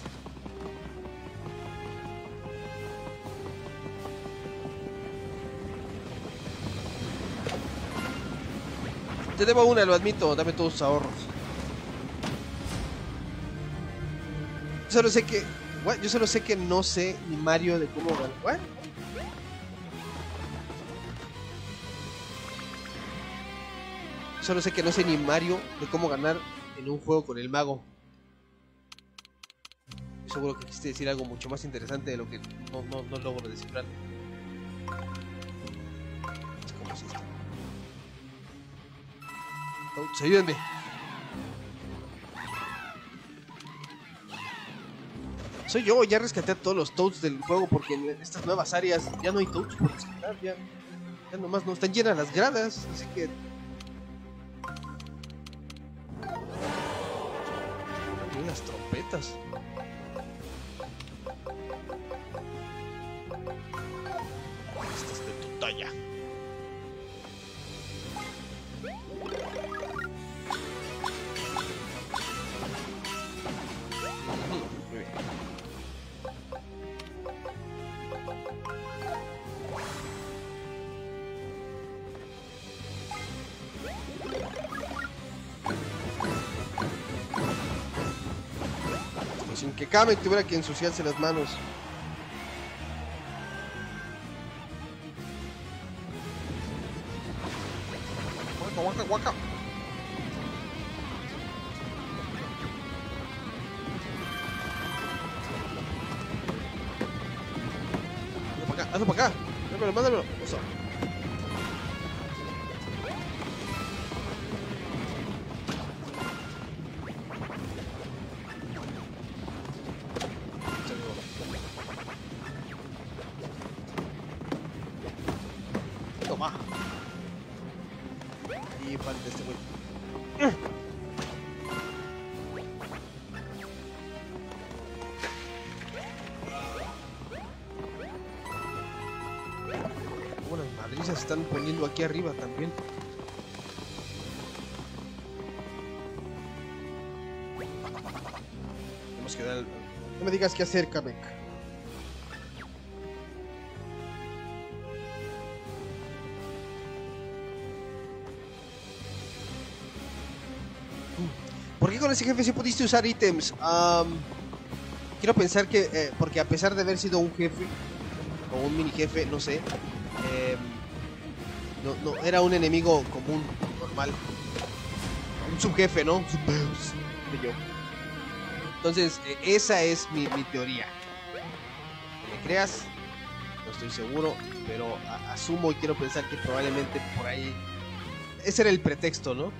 [SPEAKER 1] Te debo una, lo admito. Dame todos tus ahorros. Yo solo sé que... What? Yo solo sé que no sé ni Mario de cómo ganar. ¿What? Solo sé que no sé ni Mario de cómo ganar en un juego con el mago. Estoy seguro que quisiste decir algo mucho más interesante de lo que no, no, no logro descifrar. ¿Cómo es esto? Oh, ayúdenme. Soy yo, ya rescaté a todos los Toads del juego porque en estas nuevas áreas ya no hay Toads por rescatar, ya, ya nomás no están llenas las gradas, así que... Hay unas trompetas. Esta es de tu talla. Muy bien. Sin que Kamek tuviera que ensuciarse las manos. Guaca, guaca, guaca. Hazlo para acá, hazlo para acá. Mándalo, mándalo. Eso. Toma. Y falta este güey. Bueno, las madrizas se están poniendo aquí arriba también. Tenemos que dar... No me digas qué hacer, Kamek. ¿Por qué con ese jefe sí pudiste usar ítems? Um, quiero pensar que... Eh, porque a pesar de haber sido un jefe, o un mini jefe, no sé, eh, no, no, era un enemigo común, normal. Un subjefe, ¿no? De yo. Entonces, eh, esa es mi, mi teoría. ¿Me creas? No estoy seguro, pero a, asumo y quiero pensar que probablemente por ahí... Ese era el pretexto, ¿no?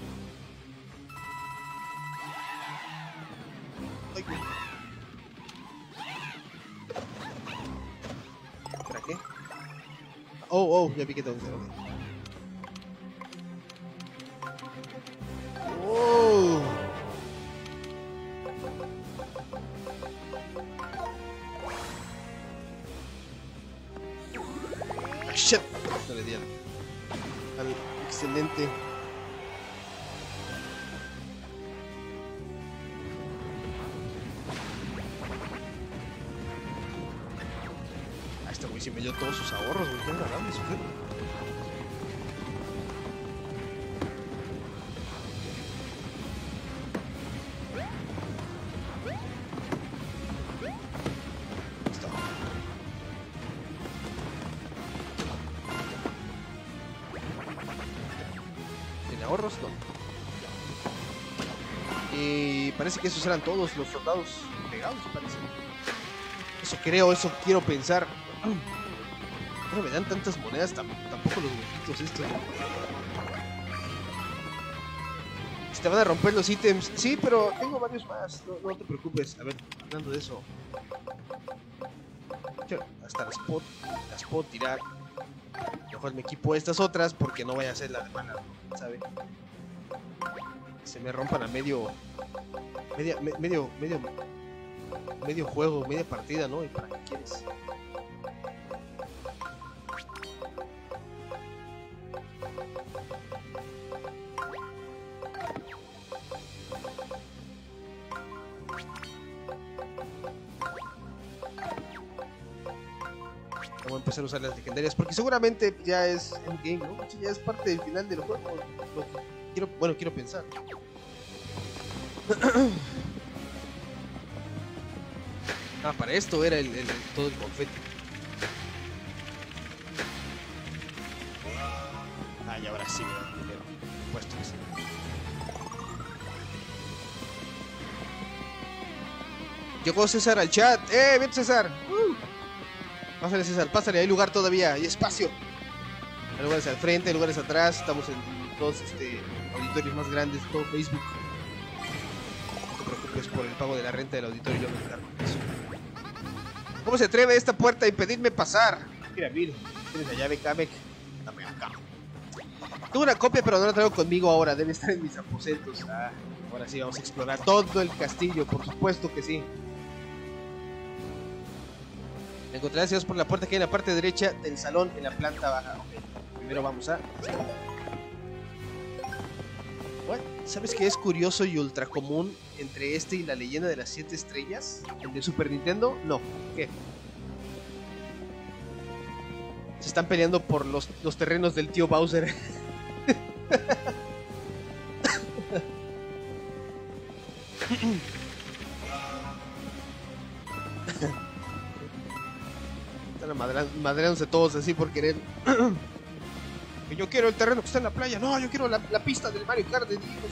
[SPEAKER 1] Ay, ¿para qué? Oh, oh, ya vi que tengo que hacer. Oh. Ah, shit. No le di al, al excelente. Ah, este güey se me dio todos sus ahorros, güey. Qué agradable, sujeto. Ahorros, no. Y parece que esos eran todos los soldados pegados, parece. Eso creo, eso quiero pensar. No me dan tantas monedas, tam tampoco los huejitos estos. Se te van a romper los ítems. Sí, pero tengo varios más. No, no te preocupes. A ver, hablando de eso. Hasta las puedo, las puedo tirar. Mejor me equipo estas otras porque no vaya a ser la de mana, ¿sabe? Se me rompan a medio, media, me, medio, medio, medio juego, media partida, ¿no? ¿Y para qué quieres? Vamos a empezar a usar las legendarias porque seguramente ya es endgame, ¿no? Ya es parte del final del juego. Lo que quiero, bueno, quiero pensar. Ah, para esto era el, el, el, todo el confeti. Ah, y ahora sí, ¿verdad? Primero, puesto que sí. Llegó César al chat. ¡Eh, bien César! Uh. Pásale César, pásale, hay lugar todavía, hay espacio. Hay lugares al frente, hay lugares atrás. Estamos en todos este, auditorios más grandes, todo Facebook. No te preocupes por el pago de la renta del auditorio, yo me encargo de eso. ¿Cómo se atreve esta puerta a impedirme pasar? Mira, mira, tienes la llave, Kamek. Dame acá. Tuve una copia, pero no la traigo conmigo ahora. Debe estar en mis aposentos. Ah, ahora sí, vamos a explorar todo el castillo, por supuesto que sí. Me encontrarás si vas por la puerta que hay en la parte derecha del salón, en la planta baja. Okay. Primero vamos a... What? ¿Sabes qué es curioso y ultra común entre este y la leyenda de las siete estrellas? ¿El de Super Nintendo? No. ¿Qué? Se están peleando por los, los terrenos del tío Bowser. Están madreándose todos así por querer. Que yo quiero el terreno que está en la playa. No, yo quiero la, la pista del Mario Kart de Dios.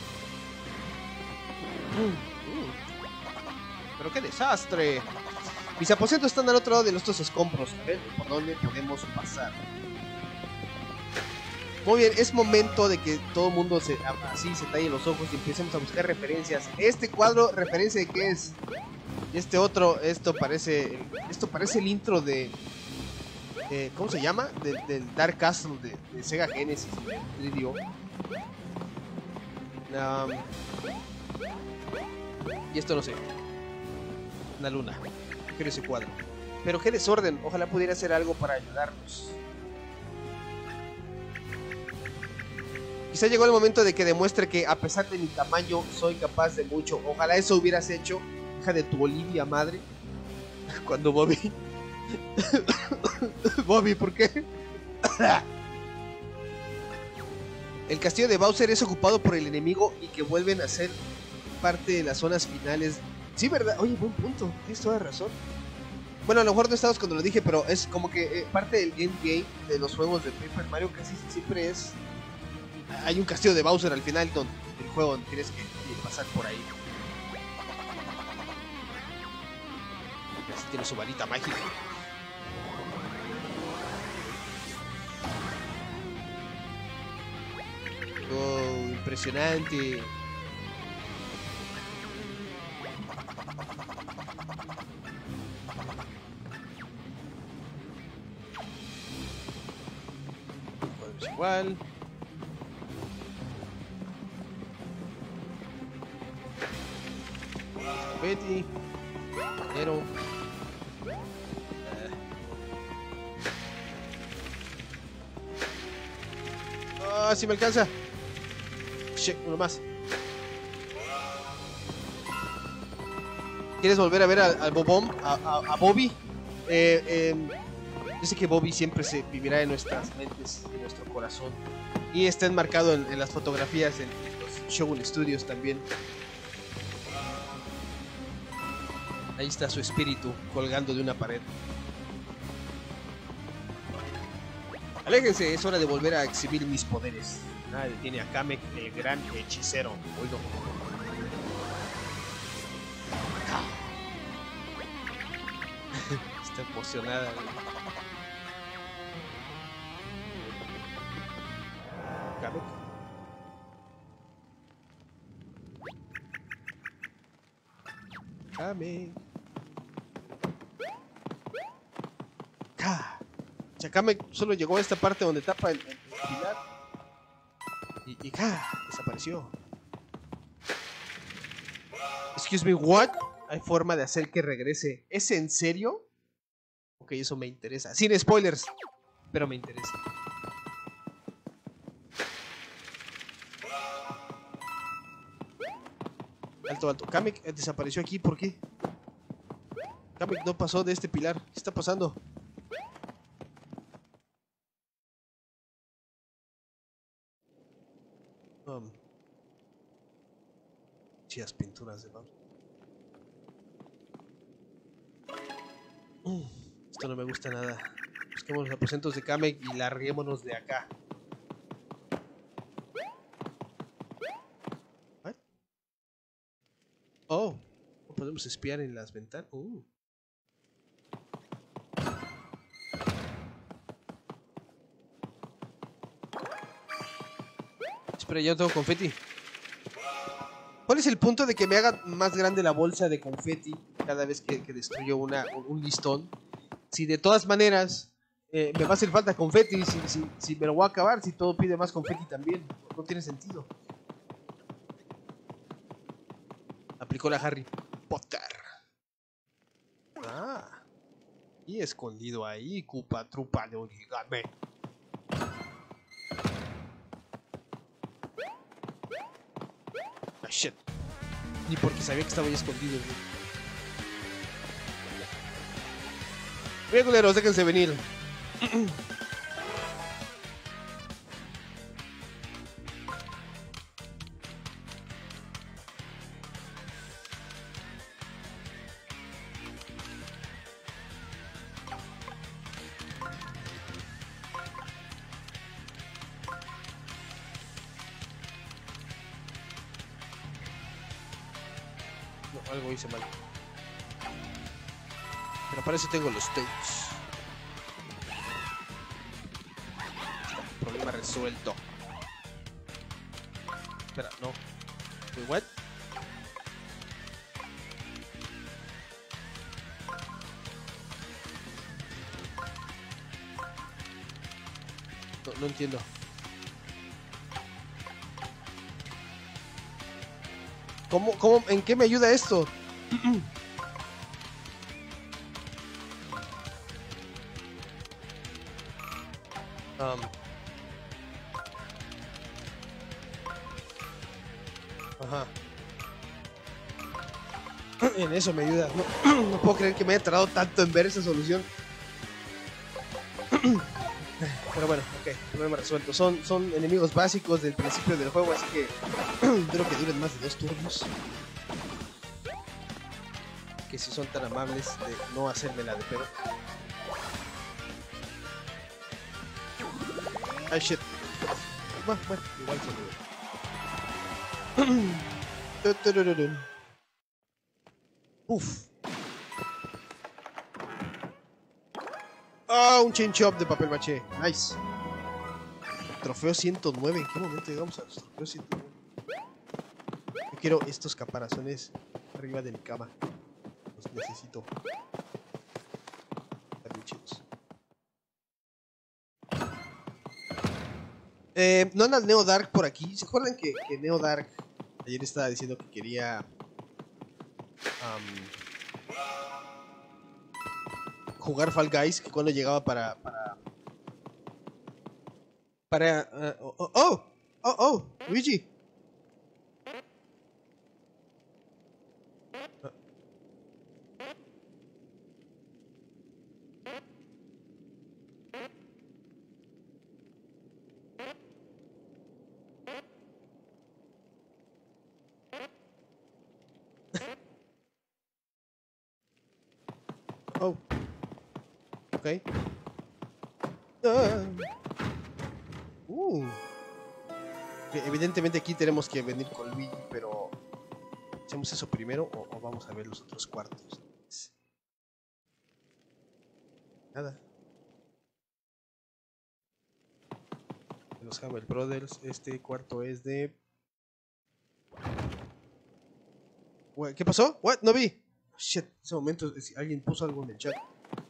[SPEAKER 1] Pero qué desastre. Mis aposentos están al otro lado de nuestros escombros. A ver por dónde podemos pasar. Muy bien, es momento de que todo el mundo se, así se talle los ojos y empecemos a buscar referencias. Este cuadro, ¿referencia de qué es? Este otro, esto parece, esto parece el intro de, de ¿cómo se llama? Del, del Dark Castle de, de Sega Genesis, tres D O. Um, y esto no sé. Una luna. Quiero ese cuadro. Pero qué desorden. Ojalá pudiera hacer algo para ayudarnos. Quizá llegó el momento de que demuestre que a pesar de mi tamaño soy capaz de mucho. Ojalá eso hubieras hecho, hija de tu Olivia madre. Cuando Bobby... Bobby, ¿por qué? El castillo de Bowser es ocupado por el enemigo y que vuelven a ser parte de las zonas finales. Sí, ¿verdad? Oye, buen punto. Tienes toda razón. Bueno, a lo mejor no estabas cuando lo dije, pero es como que eh, parte del endgame de los juegos de Paper Mario casi siempre es... Hay un castillo de Bowser al final donde, del juego donde tienes que pasar por ahí. Así tiene su varita mágica. Oh, impresionante. Pues igual. Betty. Pero. Ah, si me alcanza. Shit, uno más. ¿Quieres volver a ver al, al Bobón? A, a, a Bobby. Eh, eh, yo sé que Bobby siempre se vivirá en nuestras mentes, en nuestro corazón. Y está enmarcado en, en las fotografías de los Shogun Studios también. Ahí está su espíritu colgando de una pared. Aléjense, es hora de volver a exhibir mis poderes. Nada detiene a Kamek, el gran hechicero. Oído. Está emocionada. Kamek. Kamek. Ka. Kamek solo llegó a esta parte donde tapa el, el, el pilar. Y, y ¡ah! Desapareció. Excuse me, what? Hay forma de hacer que regrese. ¿Es en serio? Ok, eso me interesa. Sin spoilers, pero me interesa. Alto, alto. Kamek desapareció aquí, ¿por qué? Kamek no pasó de este pilar. ¿Qué está pasando? Um, chidas pinturas de Bowser. Uh, esto no me gusta nada. Busquemos los aposentos de Kamek y larguémonos de acá. ¿What? Oh, podemos espiar en las ventanas. Uh. Espera, yo no tengo confeti. ¿Cuál es el punto de que me haga más grande la bolsa de confeti cada vez que, que destruyo una, un listón? Si de todas maneras eh, me va a hacer falta confeti, si, si, si me lo voy a acabar, si todo pide más confeti también. No tiene sentido. Aplicó la Harry Potter. Ah. Y escondido ahí, Koopa Trupa de origami. Ah, shit. Ni porque sabía que estaba ahí escondido. Bien, culeros, déjense venir. No, algo hice mal. Pero para eso tengo los Toads. Problema resuelto. Espera, no. Wait, what? No, no entiendo. ¿Cómo, cómo, en qué me ayuda esto? um. Ajá. En eso me ayuda. No, no puedo creer que me haya tardado tanto en ver esa solución. Pero bueno, ok, problema resuelto. Son, son enemigos básicos del principio del juego, así que espero que duren más de dos turnos. Que si son tan amables de no hacérmela de pedo. Ay, shit. Bueno, bueno, igual se me... Uf. Ah, oh, un chain chop de papel maché. Nice. Trofeo ciento nueve. ¿En qué momento llegamos a los trofeos ciento nueve? Yo quiero estos caparazones arriba de mi cama. Los necesito. Están bien chidos. Eh, no anda Neo Dark por aquí. ¿Se acuerdan que, que Neo Dark ayer estaba diciendo que quería... Um, jugar Fall Guys, que cuando llegaba para para para uh, oh, oh oh oh Luigi. Oh, ok. Ah. Uh. Evidentemente aquí tenemos que venir con Luigi, pero ¿hacemos eso primero o, o vamos a ver los otros cuartos? Nada. Los Hammer Brothers. Este cuarto es de... ¿Qué pasó? What? No vi. Shit, en ese momento alguien puso algo en el chat.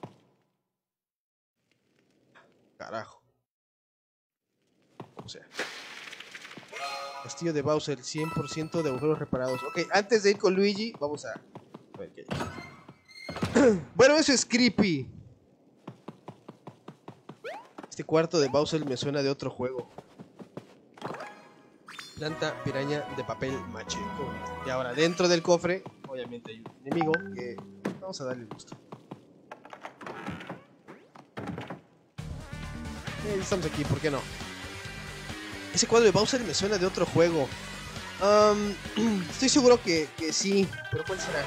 [SPEAKER 1] Carajo. O sea. Castillo de Bowser, cien por ciento de agujeros reparados. Ok, antes de ir con Luigi, vamos a... a ver qué hay. Bueno, eso es creepy. Este cuarto de Bowser me suena de otro juego. Planta piraña de papel maché. Y ahora, dentro del cofre, obviamente hay un enemigo que vamos a darle gusto. Eh, estamos aquí, ¿por qué no? Ese cuadro de Bowser me suena de otro juego. Um, estoy seguro que, que sí, pero ¿cuál será?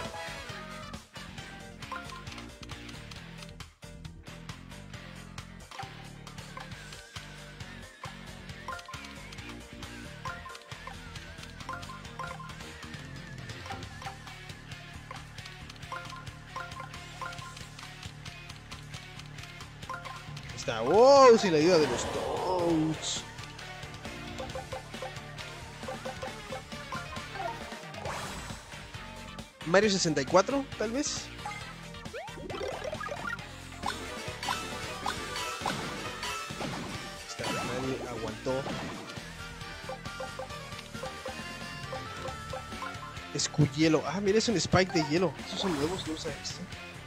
[SPEAKER 1] Está, wow, sin la ayuda de los Toads. Mario sesenta y cuatro, tal vez. Está, nadie aguantó. Escuhielo. Ah, mira, es un spike de hielo. Esos son nuevos, no usa esto.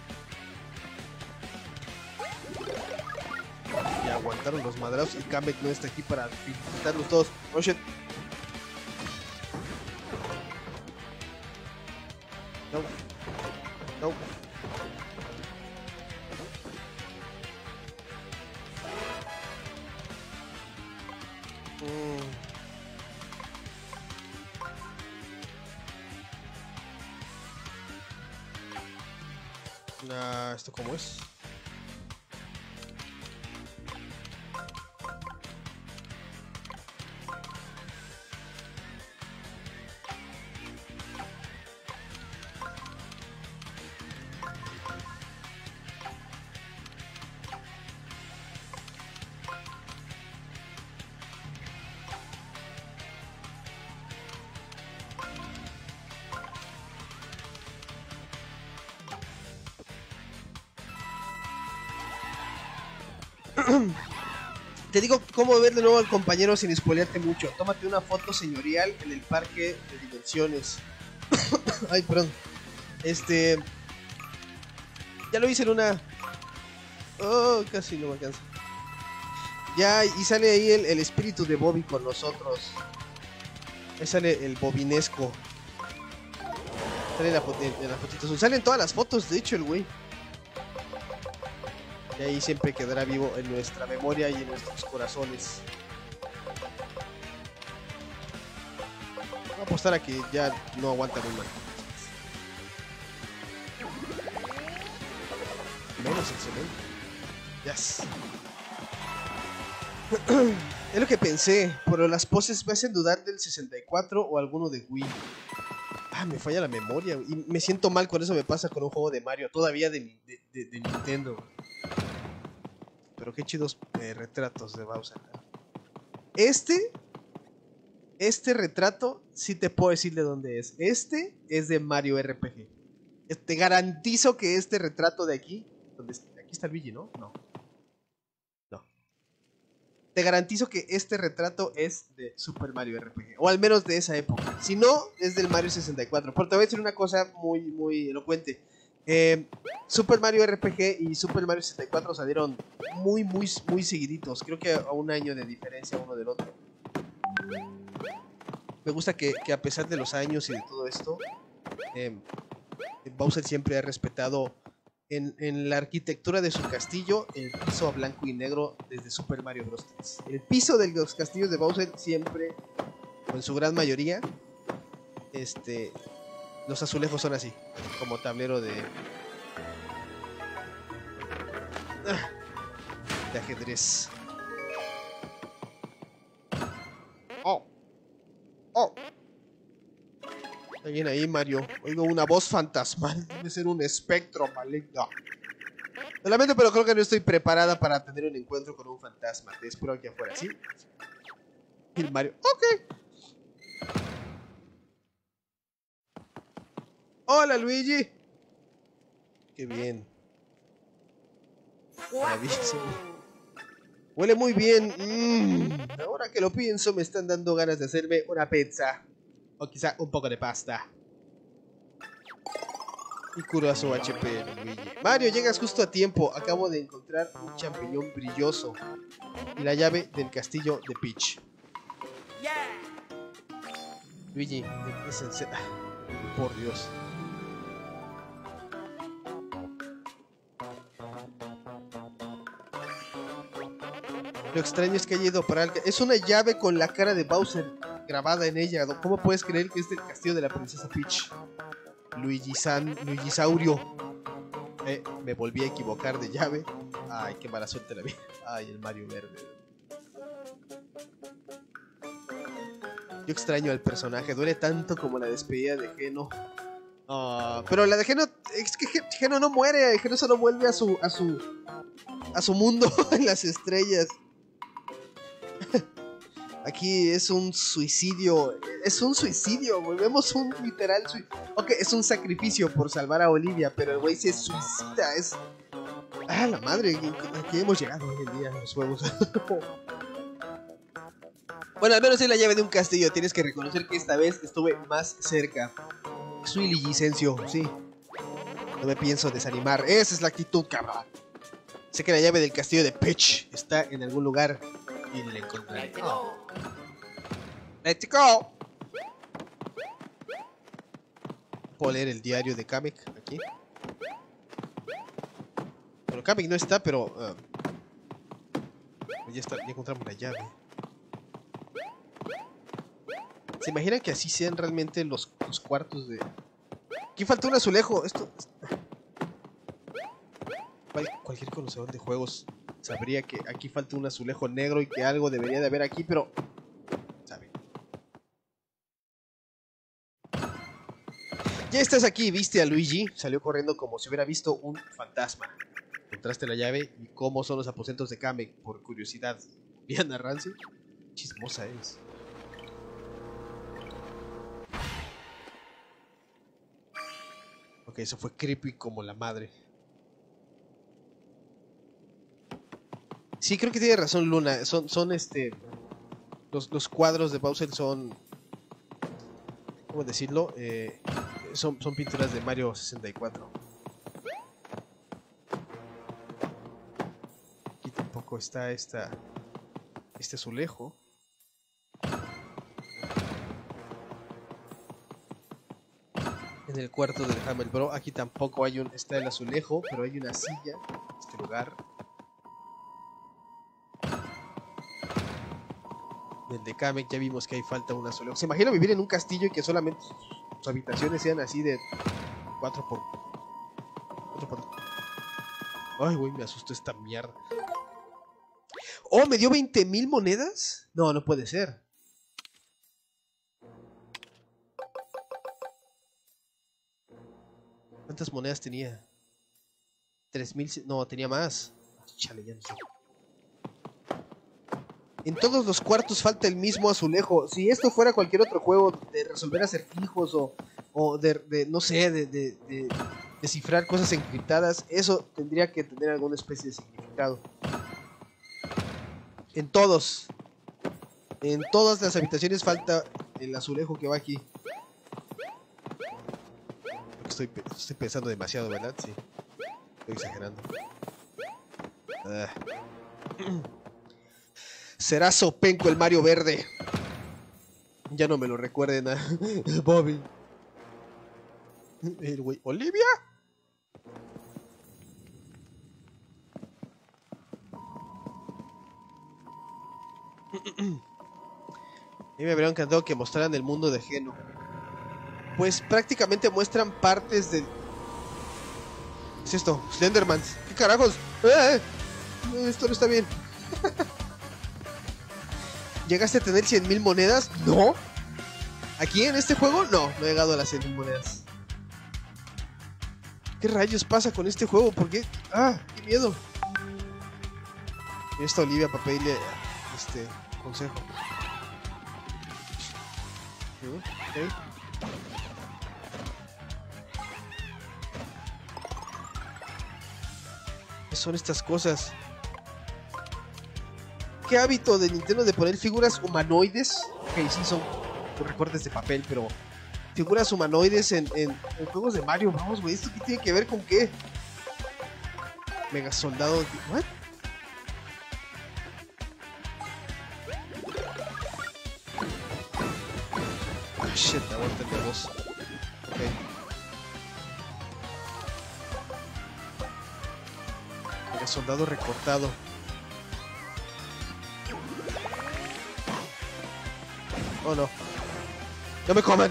[SPEAKER 1] Y aguantaron los madrazos. Y Kamek no está aquí para pintarlos todos. Oh shit. No. No. Mm. Nah, ¿esto cómo es? Te digo cómo ver de nuevo al compañero sin spoilearte mucho. Tómate una foto señorial en el parque de diversiones. Ay, perdón. Este... Ya lo hice en una... Oh, casi no me alcanza. Ya, y sale ahí el, el espíritu de Bobby con nosotros. Ahí sale el bobinesco. Sale la, en la fotito. Salen todas las fotos, de hecho, el güey. Y ahí siempre quedará vivo en nuestra memoria y en nuestros corazones. Voy a apostar a que ya no aguanta muy mal. Menos excelente. Yes. Es lo que pensé, pero las poses me hacen dudar del sesenta y cuatro o alguno de Wii. Ah, me falla la memoria y me siento mal con eso. Me pasa con un juego de Mario, todavía de, de, de, de Nintendo. Pero qué chidos eh, retratos de Bowser. Este, este retrato, sí te puedo decir de dónde es. Este es de Mario R P G. Te garantizo que este retrato de aquí, donde aquí está Luigi, ¿no? No. No. Te garantizo que este retrato es de Super Mario R P G, o al menos de esa época. Si no, es del Mario sesenta y cuatro. Pero te voy a decir una cosa muy, muy elocuente. Eh, Super Mario R P G y Super Mario sesenta y cuatro salieron muy, muy, muy seguiditos. Creo que a un año de diferencia uno del otro. Me gusta que, que a pesar de los años y de todo esto, eh, Bowser siempre ha respetado en, en la arquitectura de su castillo el piso a blanco y negro desde Super Mario Bros. tres. El piso de los castillos de Bowser siempre, o en su gran mayoría, este... los azulejos son así, como tablero de... de ajedrez. Oh. Oh. Alguien ahí, Mario. Oigo una voz fantasmal. Debe ser un espectro maligno. Lo lamento, pero creo que no estoy preparada para tener un encuentro con un fantasma. Te espero aquí afuera, ¿sí? Y el Mario. Ok. Hola, Luigi. Qué bien. Maravilloso. Huele muy bien. Mm, ahora que lo pienso, me están dando ganas de hacerme una pizza. O quizá un poco de pasta. Y cura su H P, Luigi. Mario, llegas justo a tiempo. Acabo de encontrar un champiñón brilloso. Y la llave del castillo de Peach. Luigi, es en serio. Por Dios. Lo extraño es que haya ido para el... Es una llave con la cara de Bowser grabada en ella. ¿Cómo puedes creer que es del castillo de la princesa Peach? Luigi-san, Luigisaurio. Eh, me volví a equivocar de llave. Ay, qué mala suerte la vida. Ay, el Mario verde. Yo extraño al personaje. Duele tanto como la despedida de Geno. Uh, pero la de Geno... Es que Geno no muere. Geno solo vuelve a su... A su, a su mundo en las estrellas. Aquí es un suicidio. Es un suicidio. Volvemos un literal suicidio. Ok, es un sacrificio por salvar a Olivia, pero el güey se suicida. Es... Ah, la madre. Aquí hemos llegado hoy en día en los juegos. Bueno, al menos es la llave de un castillo. Tienes que reconocer que esta vez estuve más cerca. Soy Licencio, sí. No me pienso desanimar. Esa es la actitud, cabrón. Sé que la llave del castillo de Peach está en algún lugar y la encontraré. Let's go. Let's go. Puedo leer el diario de Kamek aquí. Bueno, Kamek no está, pero uh, ya está, ya encontramos la llave. ¿Se imaginan que así sean realmente los, los cuartos de... Aquí falta un azulejo. Esto... Cual, cualquier conocedor de juegos sabría que aquí falta un azulejo negro y que algo debería de haber aquí, pero... ¿sabe? Ya estás aquí, viste a Luigi. Salió corriendo como si hubiera visto un fantasma. Encontraste la llave y cómo son los aposentos de Kamek, por curiosidad. Diana Rancy, chismosa es. Ok, eso fue creepy como la madre. Sí, creo que tiene razón Luna. Son, son este. Los, los cuadros de Bowser son. ¿Cómo decirlo? Eh, son, son pinturas de Mario sesenta y cuatro. Aquí tampoco está esta. Este azulejo. En el cuarto del Hammer Bro. Aquí tampoco hay un. Está el azulejo, pero hay una silla en este lugar. Del de Kamek ya vimos que hay falta un azulejo. Se imagina vivir en un castillo y que solamente sus habitaciones sean así de cuatro por cuatro por... Ay, güey, me asustó esta mierda. Oh, ¿me dio veinte mil monedas? No, no puede ser. ¿Cuántas monedas tenía? tres mil... No, tenía más. Chale, ya no sé. En todos los cuartos falta el mismo azulejo. Si esto fuera cualquier otro juego de resolver acertijos o, o de, de, no sé, de, de, de descifrar cosas encriptadas, eso tendría que tener alguna especie de significado. En todos. En todas las habitaciones falta el azulejo que va aquí. Estoy, estoy pensando demasiado, ¿verdad? Sí. Estoy exagerando. Ah. Será Sopenco el Mario Verde. Ya no me lo recuerden a Bobby. El güey. ¿Olivia? A mí me habría encantado que mostraran el mundo de Geno. Pues prácticamente muestran partes de... ¿Qué es esto? Slenderman. ¿Qué carajos? ¡Eh! Esto no está bien. ¿Llegaste a tener cien mil monedas? No. ¿Aquí en este juego? No, no he llegado a las cien mil monedas. ¿Qué rayos pasa con este juego? ¿Por qué? ¡Ah! ¡Qué miedo! Y esta Olivia para pedirle este consejo. Okay. ¿Qué son estas cosas? ¿Qué hábito de Nintendo de poner figuras humanoides? Ok, sí, son recortes de papel, pero figuras humanoides en, en, en juegos de Mario Bros, güey. ¿Esto qué tiene que ver con qué? Mega soldado. ¿What? Oh, shit, aguanta el voz. Ok. Mega soldado recortado. Oh no. No me coman.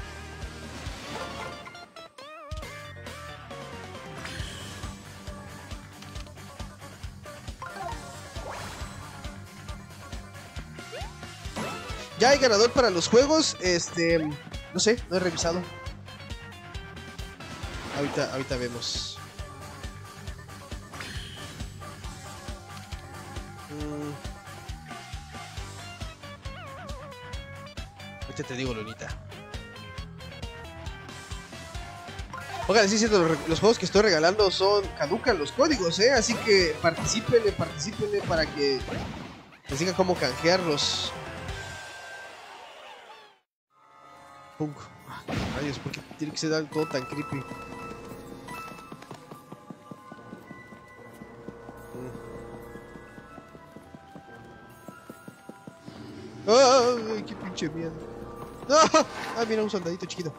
[SPEAKER 1] Ya hay ganador para los juegos. Este. No sé, no he revisado. Ahorita, ahorita vemos. Te digo, Lunita. Oigan, sí, cierto, los, los juegos que estoy regalando son caducan los códigos, ¿eh? Así que particípenle, particípenle para que les diga cómo canjearlos. Punk. Rayos, ¿por qué tiene que ser todo tan creepy? ¡Ay, qué pinche miedo! ¡No! Ah, mira, un soldadito chiquito.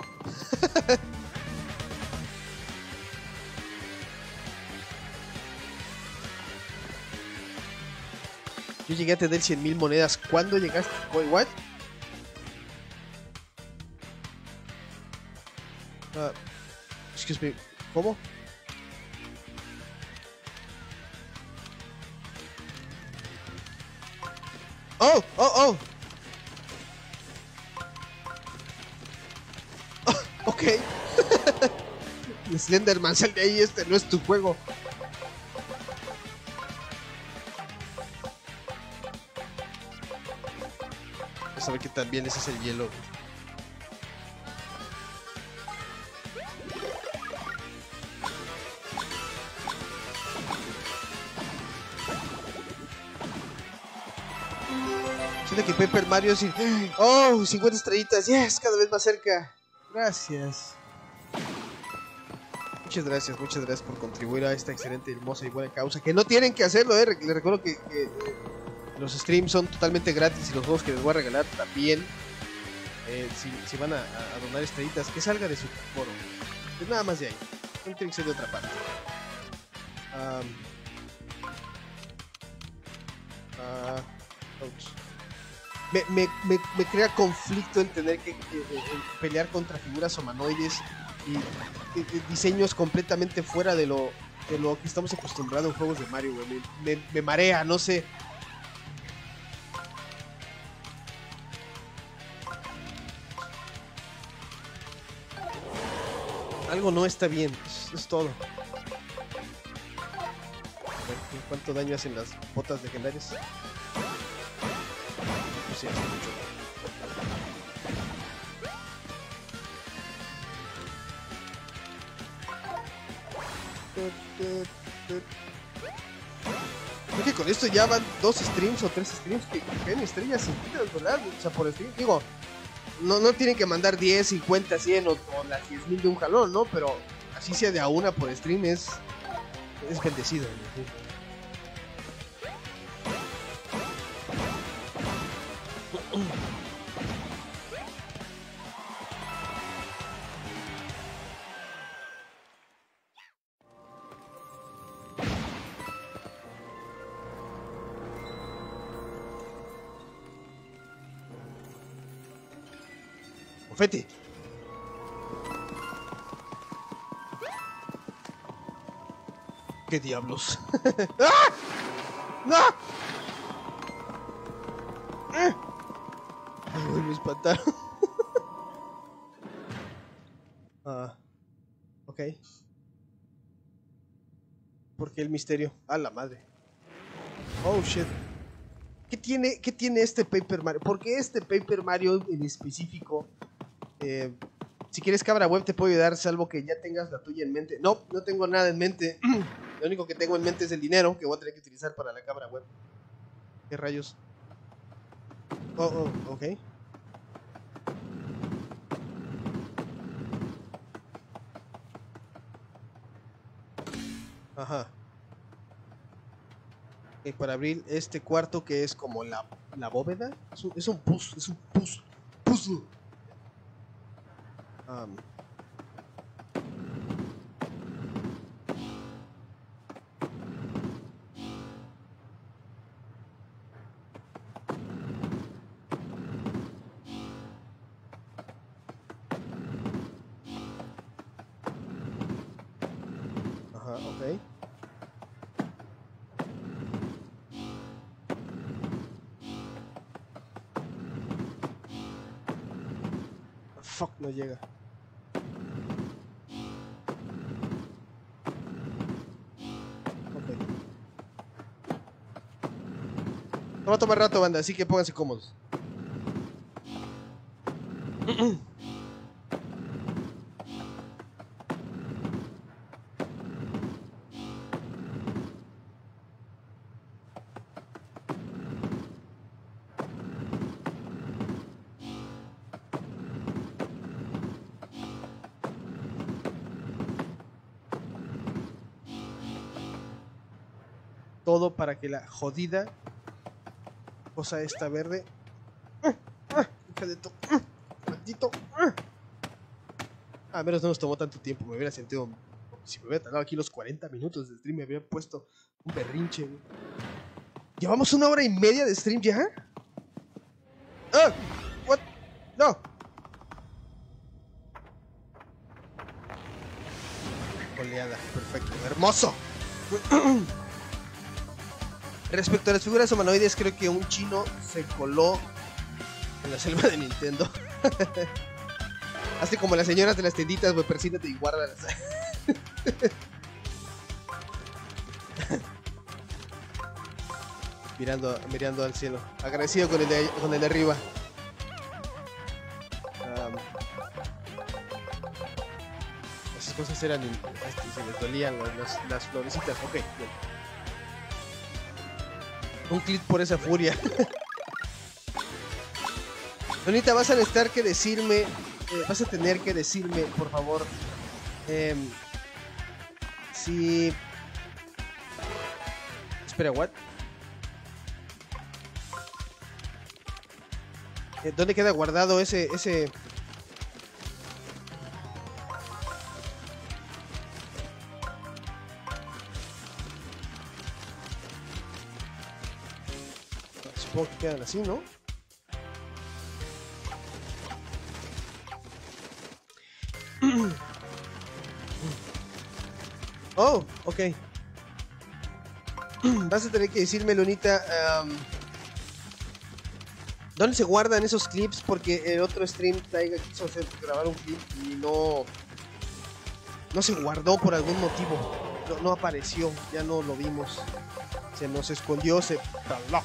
[SPEAKER 1] Yo llegué a tener cien mil monedas. ¿Cuándo llegaste? ¿What? Uh, excuse me. ¿Cómo? ¡Oh! ¡Oh! ¡Oh! Ok. Slenderman, sal de ahí, este no es tu juego. Vamos a ver qué tan bien ese es el hielo. de que Paper Mario es... ¡Oh! cincuenta estrellitas. ¡Yes! Cada vez más cerca. Gracias. Muchas gracias, muchas gracias por contribuir a esta excelente, hermosa y buena causa. Que no tienen que hacerlo, eh. Les recuerdo que, que eh, los streams son totalmente gratis y los juegos que les voy a regalar también. Eh, si, si van a, a donar estrellitas, que salga de su foro. Es nada más de ahí. No tiene que ser de otra parte. Um, uh, me, me, me, me crea conflicto el tener que, que, que pelear contra figuras humanoides y, y, y diseños completamente fuera de lo, de lo que estamos acostumbrados en juegos de Mario, güey. Me, me, me marea, no sé. Algo no está bien, es, es todo. A ver, ¿cuánto daño hacen las botas legendarias? Pues sí, hace mucho. Creo que con esto ya van dos streams o tres streams que caen estrellas infinitas, ¿verdad? O sea, por stream, digo, no, no tienen que mandar diez, cincuenta, cien o, o las diez mil de un jalón, ¿no? Pero así sea de a una por stream es, es bendecido, ¿no? Confeti. ¿Qué diablos? ¡Ah! ¡No! ¡Eh! Ay, me espantaron. Ah, ok. ¿Por qué el misterio? A la madre. Oh shit. ¿Qué tiene, qué tiene este Paper Mario? ¿Por qué este Paper Mario en específico? Eh, si quieres cabra web te puedo ayudar, salvo que ya tengas la tuya en mente. No, no tengo nada en mente. Lo único que tengo en mente es el dinero que voy a tener que utilizar para la cabra web. ¿Qué rayos? Oh, oh, ok. Ajá. Okay, para abrir este cuarto que es como la, la bóveda. Es un, es un puzzle, es un puzzle. Puzzle. Um. Ajá, ok. Fuck, no llega. No va a tomar rato, banda, así que pónganse cómodos. Todo para que la jodida cosa esta verde. Hija de to... Maldito. A menos no nos tomó tanto tiempo. Me hubiera sentido... Si me hubiera tardado aquí los cuarenta minutos de stream, me hubiera puesto un berrinche. ¿Llevamos una hora y media de stream ya? ¡Ah! ¿What? ¡No! Oleada, perfecto, hermoso. Respecto a las figuras humanoides, creo que un chino se coló en la selva de Nintendo. Hazte como las señoras de las tienditas, güey, persínate y guárdalas. mirando, mirando al cielo, agradecido con el de, con el de arriba. Um, esas cosas eran, se les dolían las, las florecitas. Ok, bien. Un clic por esa furia. Lunita, vas a necesitar que decirme, eh, vas a tener que decirme, por favor, eh, si... Espera, ¿what? Eh, ¿Dónde queda guardado ese, ese... Supongo que quedan así, ¿no? Oh, ok. Vas a tener que decirme, Lunita, um, ¿dónde se guardan esos clips? Porque el otro stream Taiga quiso hacer, grabar un clip y no no se guardó por algún motivo. No, no apareció, ya no lo vimos. Se nos escondió, se taló.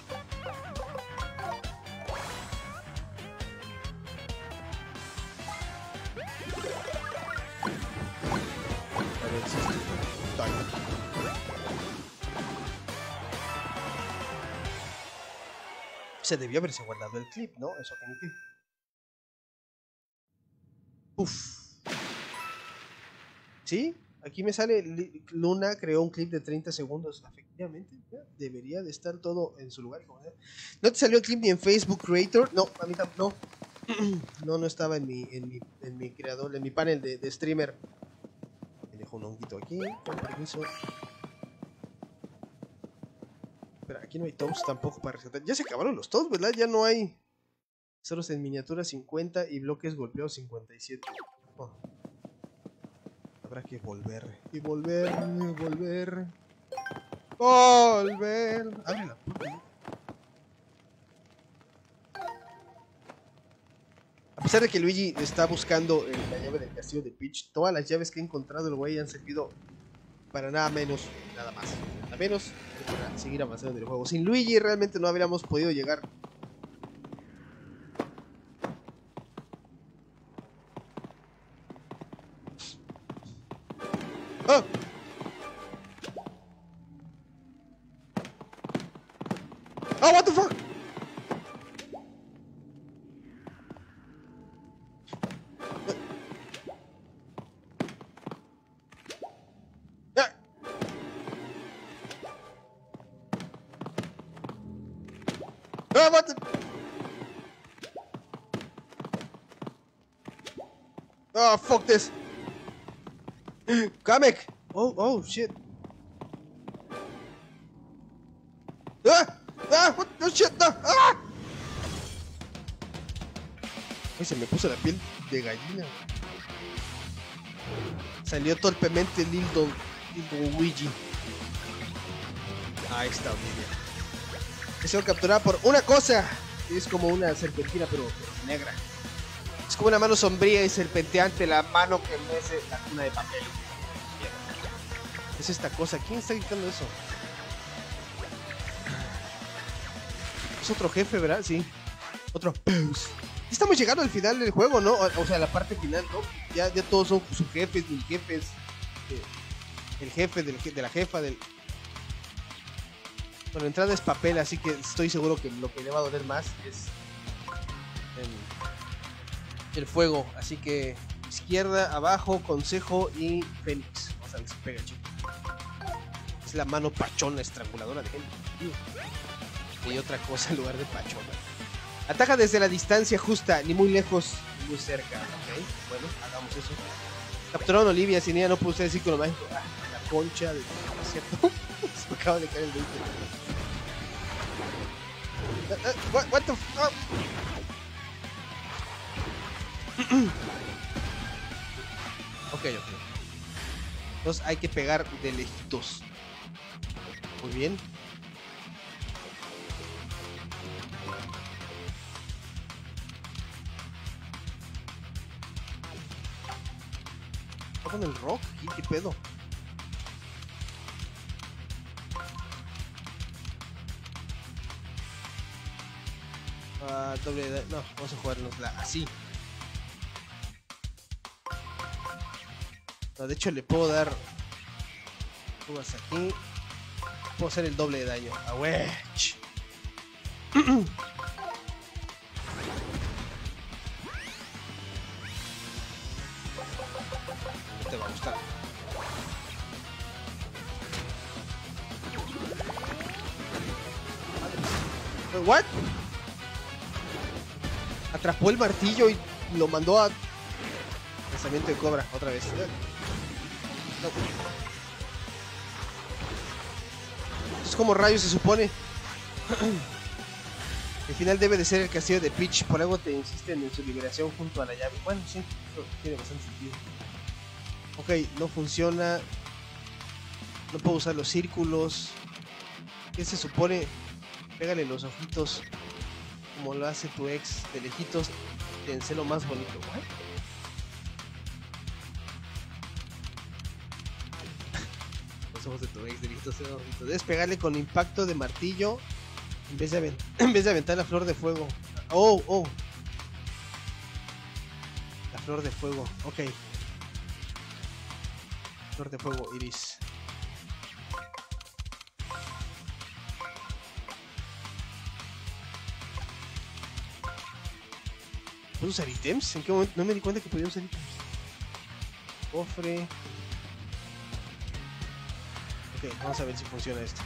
[SPEAKER 1] Se debió haberse guardado el clip, ¿no? Eso que ni qué. Uf. ¿Sí? Aquí me sale Luna creó un clip de treinta segundos. Efectivamente, ¿ya? Debería de estar todo en su lugar. ¿No te salió el clip ni en Facebook Creator? No, a mí tampoco. No. No, no estaba en mi, en mi, en mi creador, en mi panel de, de streamer. Me dejo un honguito aquí, con permiso. Pero aquí no hay tops tampoco para rescatar. Ya se acabaron los tops, ¿verdad? Ya no hay ceros en miniatura cincuenta y bloques golpeados cincuenta y siete. Oh. Habrá que volver. Y volver, volver. Volver. Abre la puerta. A pesar de que Luigi está buscando la llave del castillo de Peach, todas las llaves que ha encontrado el güey han servido para nada menos, nada más, nada menos que para seguir avanzando en el juego. Sin Luigi realmente no habríamos podido llegar. ¡Oh! ¡Oh, what the fuck! Oh, what the... Oh, fuck this. Kamek. Oh, oh, shit. Ah, ah, what the shit, no. Ah. Ay, se me puso la piel de gallina. Salió torpemente Lildo, Lildo Luigi. Ahí está, bien. He sido capturada por una cosa. Es como una serpentina, pero, pero negra. Es como una mano sombría y serpenteante, la mano que mece la cuna de papel. Es esta cosa. ¿Quién está gritando eso? Es otro jefe, ¿verdad? Sí. Otro Peus. Estamos llegando al final del juego, ¿no? O, o sea, la parte final, ¿no? Ya, ya todos son sus jefes, mis jefes. Eh, el jefe del, de la jefa del... Bueno, la entrada es papel, así que estoy seguro que lo que le va a doler más es el, el fuego. Así que izquierda, abajo, consejo y Fénix. Vamos a ver si pega, chico. Es la mano pachona estranguladora de gente. Y otra cosa en lugar de pachona. Ataca desde la distancia justa, ni muy lejos ni muy cerca. Ok, bueno, hagamos eso. Capturaron a Olivia, sin ella no pudo usar el círculo mágico. Ah, la concha de... ¿cierto? Se me acaba de caer el veinte. Uh, uh, what, what the f... Oh. Ok, ok. Entonces hay que pegar de lejitos. Muy bien. ¿Está con el rock? ¿Qué, qué pedo? Uh, doble de... No, vamos a jugárnosla así. No, de hecho le puedo dar... Subas aquí. Puedo hacer el doble de daño. A wedge. ¿What? Atrapó el martillo y lo mandó a... Lanzamiento de cobra, otra vez. No. Es como rayos se supone. El final debe de ser el castillo de Peach. Por algo te insisten en su liberación junto a la llave. Bueno, sí, eso tiene bastante sentido. Ok, no funciona. No puedo usar los círculos. ¿Qué se supone? Pégale los ojitos como lo hace tu ex de lejitos. Tense lo más bonito. ¿What? Los ojos de tu ex de lejitos. Debes pegarle con impacto de martillo en vez de aventar, en vez de aventar la flor de fuego. Oh, oh. La flor de fuego. Ok. Flor de fuego, Iris. ¿Puedo usar ítems? ¿En qué momento? No me di cuenta que podía usar ítems. Cofre. Ok, vamos a ver si funciona esto.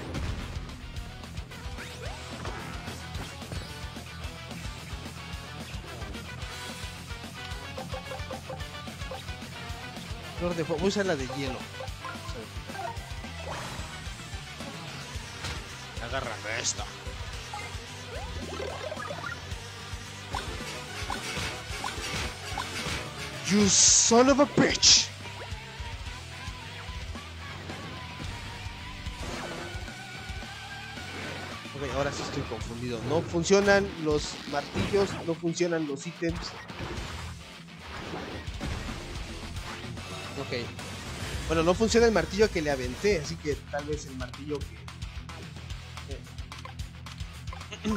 [SPEAKER 1] Flor de fuego. Voy a usar la de hielo. Agárrame esta. You son of a bitch. Ok, ahora sí estoy confundido. No funcionan los martillos, no funcionan los ítems. Ok. Bueno, no funciona el martillo que le aventé, así que tal vez el martillo que... Eh.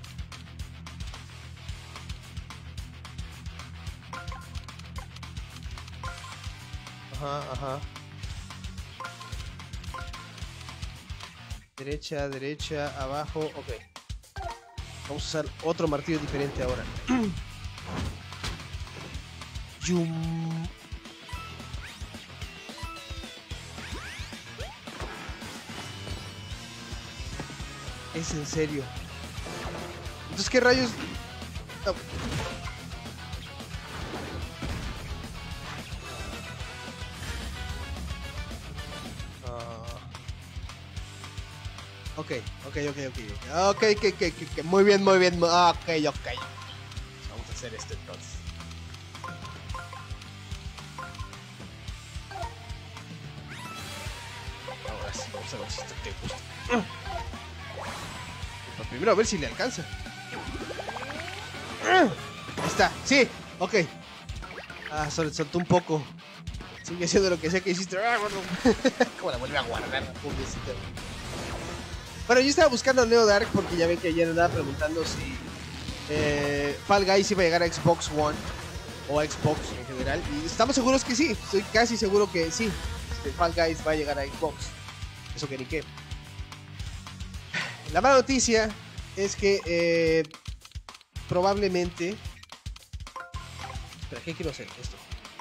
[SPEAKER 1] Ajá, ajá. Derecha, derecha, abajo. Ok. Vamos a usar otro martillo diferente ahora. Yum. Es en serio. Entonces, ¿qué rayos? No. Ok, ok, ok, ok, ok, ok, ok, ok, muy bien, muy bien, ok, ok. Vamos a hacer esto entonces. Ahora sí, vamos a ver si esto te gusta. Pero primero a ver si le alcanza. Ahí está, sí, ok. Ah, sol, soltó un poco. Sigue haciendo lo que sea que hiciste. ¿Cómo la vuelve a guardar? Pobrecita. Bueno, yo estaba buscando a Neo Dark porque ya ven que ayer andaba preguntando si eh, Fall Guys iba a llegar a Xbox One o a Xbox en general. Y estamos seguros que sí, estoy casi seguro que sí. Este, Fall Guys va a llegar a Xbox. Eso que ni qué. La mala noticia es que eh, probablemente... Espera, ¿qué quiero hacer? Esto.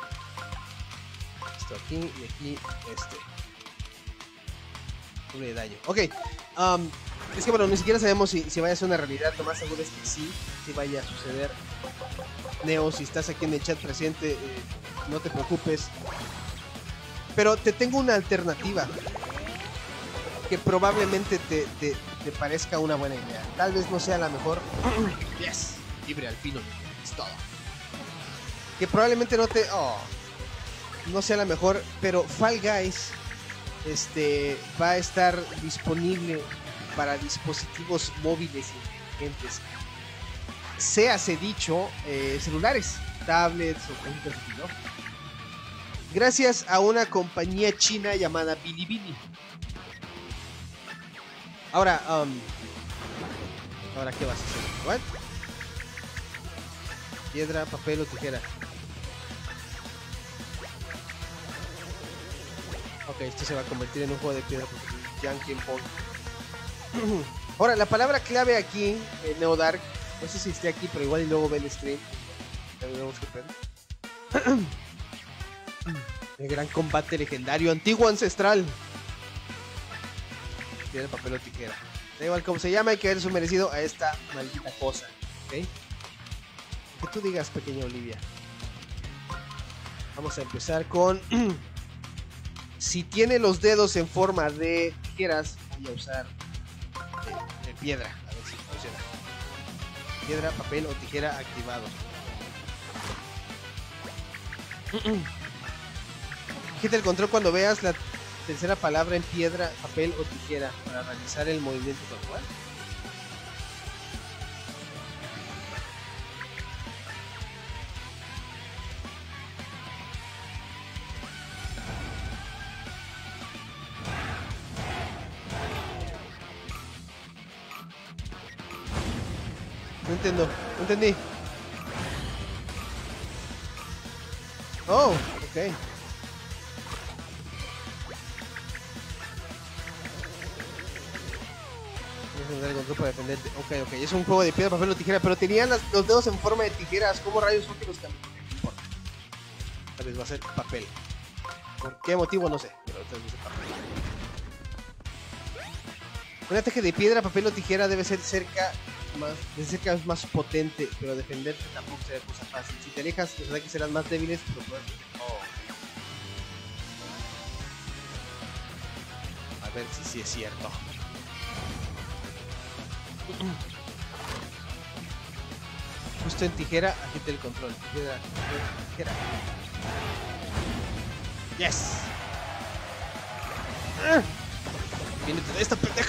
[SPEAKER 1] Esto aquí y aquí este. Doble de daño. Ok. Um, es que bueno, ni siquiera sabemos si, si vaya a ser una realidad. Lo más seguro es que sí, sí vaya a suceder. Neo, si estás aquí en el chat presente, eh, no te preocupes. Pero te tengo una alternativa que probablemente te, te, te parezca una buena idea. Tal vez no sea la mejor. Yes, libre al filo. Es todo. Que probablemente no te... Oh, no sea la mejor, pero Fall Guys... Este va a estar disponible para dispositivos móviles inteligentes. Séase dicho, eh, celulares, tablets o cosas así, ¿no? Gracias a una compañía china llamada Bilibili. Ahora, um, ahora ¿qué vas a hacer? ¿What? Piedra, papel o tijera. Ok, esto se va a convertir en un juego de piedra porque Yankee Pong. Ahora, la palabra clave aquí en Neo Dark, no sé si esté aquí, pero igual y luego ve el stream. El gran combate legendario, antiguo ancestral. Piedra, papel o tijera. Da igual como se llama, hay que ver su merecido a esta maldita cosa. ¿Ok? Que tú digas, pequeña Olivia. Vamos a empezar con... Si tiene los dedos en forma de tijeras, voy a usar eh, eh, piedra. A ver si funciona. Piedra, papel o tijera activado. Quita el control cuando veas la tercera palabra en piedra, papel o tijera para realizar el movimiento manual. No entiendo, no entendí. Oh, ok. El control para defenderte. Ok, ok. Es un juego de piedra, papel o tijera. Pero tenían las, los dedos en forma de tijeras. ¿Cómo rayos son que los cambian? No importa. Tal vez va a ser papel. ¿Por qué motivo? No sé. Pero tal vez es papel. Un ataque de piedra, papel o tijera debe ser cerca. Más, de cerca es más potente. Pero defenderte tampoco será cosa fácil. Si te alejas, los ataques serán más débiles. Pero puedes... Oh. A ver si sí es cierto. Justo en tijera, agite el control. Tijera, tijera. Yes. Viene toda esta pendeja.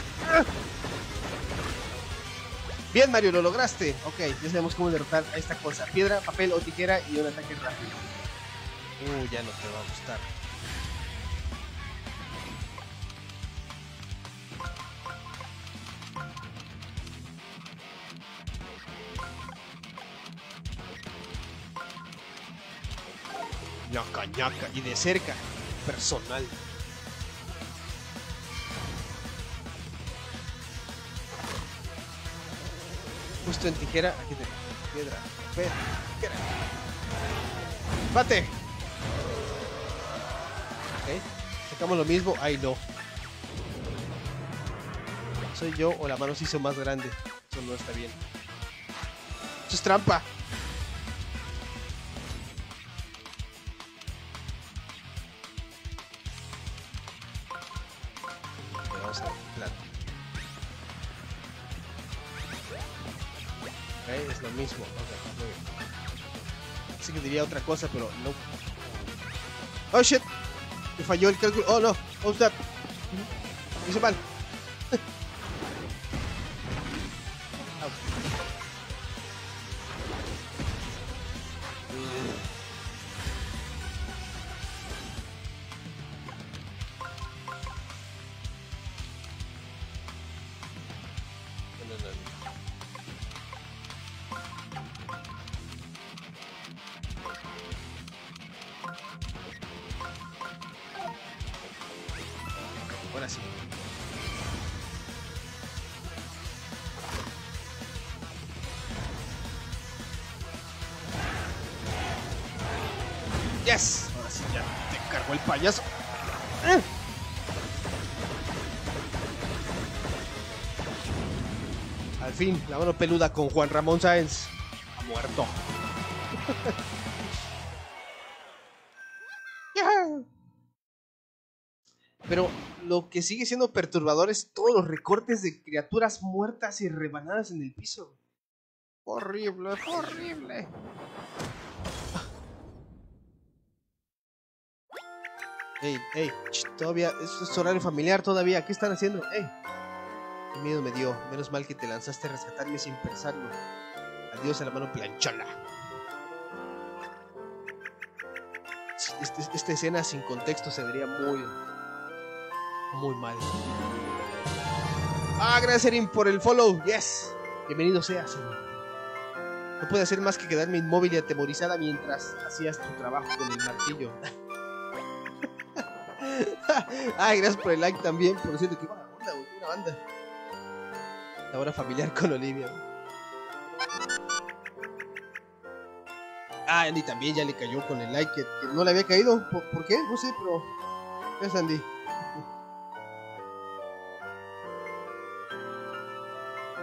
[SPEAKER 1] Bien, Mario, lo lograste. Ok, ya sabemos cómo derrotar a esta cosa. Piedra, papel o tijera y un ataque rápido. Uh, ya no te va a gustar. Ñaca, ñaca. Y de cerca, personal. Justo en tijera, aquí te... Piedra, papel, tijera. ¡Bate! Ok, sacamos lo mismo. Ay, no. ¿Soy yo o la mano se hizo más grande? Eso no está bien. Eso es trampa. Vamos a ver, plato. Ok, es lo mismo. Okay, muy bien. Así que diría otra cosa, pero no. Oh shit. Me falló el cálculo. Oh no. Oh stop. Hice mal. Ahora sí. Yes. Ahora sí ya te cargó el payaso. ¡Eh! Al fin, la mano peluda con Juan Ramón Sáenz ha muerto. Yeah. Pero lo que sigue siendo perturbador es todos los recortes de criaturas muertas y rebanadas en el piso. Horrible, horrible. Ey, ey, todavía, esto es horario familiar todavía. ¿Qué están haciendo? Ey. Qué miedo me dio. Menos mal que te lanzaste a rescatarme sin pensarlo. Adiós a la mano planchola. Este, esta escena sin contexto se vería muy, muy mal. Ah, gracias Erin por el follow. Yes. Bienvenido seas, Erin. No puede hacer más que quedarme inmóvil y atemorizada mientras hacías tu trabajo con el martillo. Ay, gracias por el like también. Por cierto, que buena onda, güey. Una banda. La hora familiar con Olivia. Ah, Andy también ya le cayó con el like que, que no le había caído. ¿Por, ¿Por qué? No sé, pero... Gracias, Andy.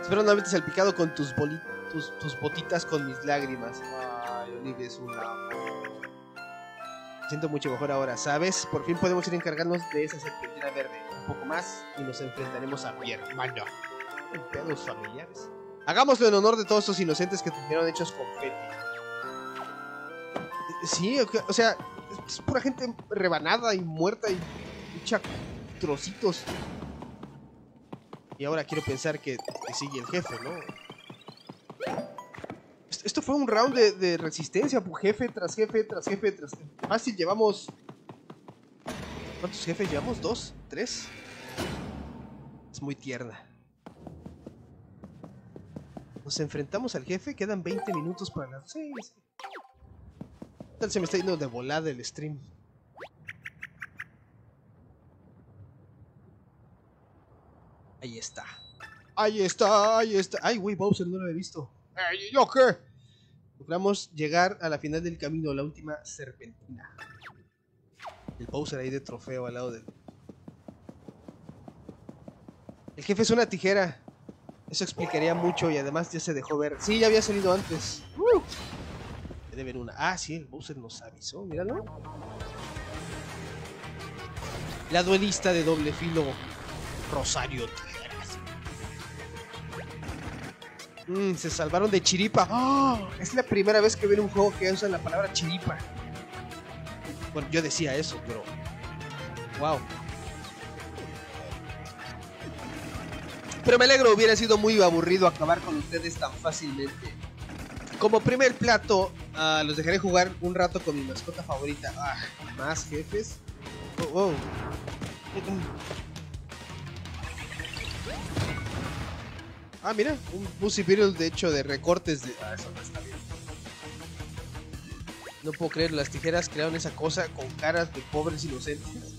[SPEAKER 1] Espero no haberte salpicado con tus, boli tus, tus botitas con mis lágrimas. Ay, Olivia es un amor. Me siento mucho mejor ahora, ¿sabes? Por fin podemos ir a encargarnos de esa serpentina verde. Un poco más y nos enfrentaremos a mi hermano. En pedos familiares. Hagámoslo en honor de todos esos inocentes que terminaron hechos confeti. Sí, o sea, es pura gente rebanada y muerta y hecha trocitos. Y ahora quiero pensar que, que sigue el jefe, ¿no? Esto fue un round de, de resistencia, jefe tras jefe, tras jefe, tras jefe. Fácil, llevamos... ¿Cuántos jefes llevamos? ¿Dos? ¿Tres? Es muy tierna. Nos enfrentamos al jefe, quedan veinte minutos para las seis. ¿Qué tal se me está yendo de volada el stream? Ahí está. Ahí está, ahí está. Ay, güey, Bowser, no lo había visto. Ay, ¿yo qué? Logramos llegar a la final del camino, la última serpentina. El Bowser ahí de trofeo al lado del... El jefe es una tijera. Eso explicaría mucho y además ya se dejó ver. Sí, ya había salido antes. Uh, debe haber una. Ah, sí, el Bowser nos avisó, míralo. La duelista de doble filo, Rosario Tijeras. Mm, se salvaron de chiripa. Oh, es la primera vez que veo un juego que usa la palabra chiripa. Bueno, yo decía eso, pero... Wow. Pero me alegro, hubiera sido muy aburrido acabar con ustedes tan fácilmente. Como primer plato, uh, los dejaré jugar un rato con mi mascota favorita. Ah, más jefes. Oh, oh. Ah, mira, un Pussy Beetle de hecho de recortes de... Ah, eso no está bien. No puedo creer, las tijeras crearon esa cosa con caras de pobres inocentes.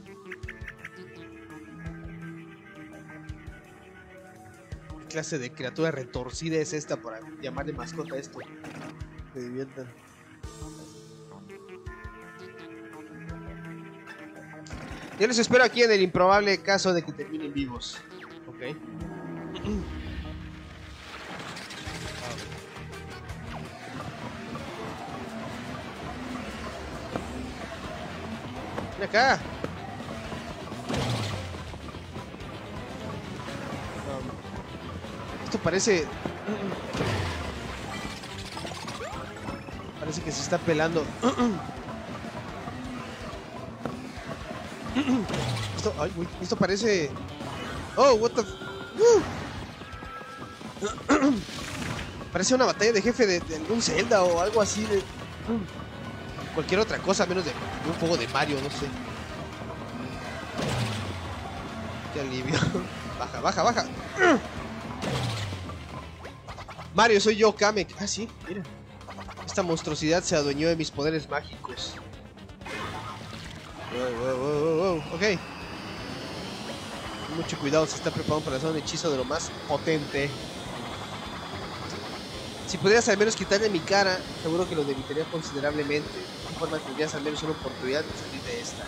[SPEAKER 1] ¿Qué clase de criatura retorcida es esta para llamarle mascota a esto? Se diviertan. Yo les espero aquí en el improbable caso de que terminen vivos. Ok. Ven acá. Um, esto parece... Parece que se está pelando. Esto, ay, uy, esto parece... Oh, what the... Uh. Parece una batalla de jefe de, de algún Zelda o algo así de... Cualquier otra cosa menos de un juego de Mario, no sé. Qué alivio. Baja, baja, baja. Mario, soy yo, Kamek. Ah, sí, mira. Esta monstruosidad se adueñó de mis poderes mágicos. Wow, wow, wow, wow, wow. Ok. Mucho cuidado, se está preparando para hacer un hechizo de lo más potente. Si pudieras al menos quitarle mi cara, seguro que lo evitaría considerablemente. De esta forma tendrías al menos una oportunidad de salir de esta.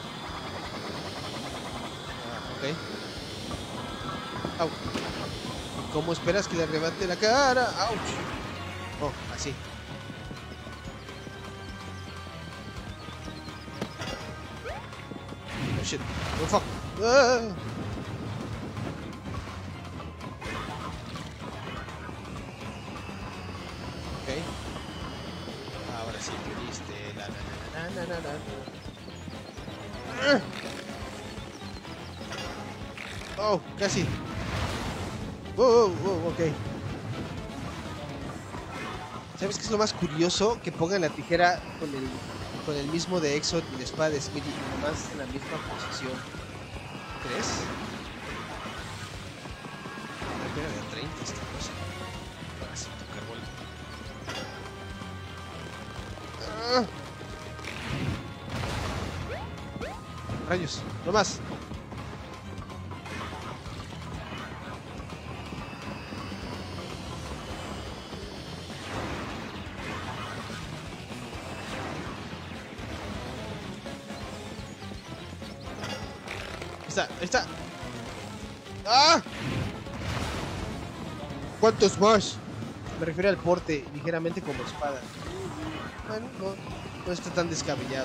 [SPEAKER 1] Ah, ok. Au. ¿Cómo esperas que le levante la cara? Ouch. Oh, así. Oh shit. Oh fuck. Ah. Ok. Ahora sí que viste. La, la, la, la, la, la, la. Oh, casi. Oh, oh, oh, ok. ¿Sabes qué es lo más curioso? Que pongan la tijera con el, con el mismo de Exo y la espada de Smithy y nomás en la misma posición. ¿Crees? Espera de treinta esta cosa. Para así tocar bola. Ah. Rayos, no más. Ahí está, ahí está. ¡Ah! ¿Cuántos más? Me refiero al porte, ligeramente como espada. Bueno, no, no está tan descabellado.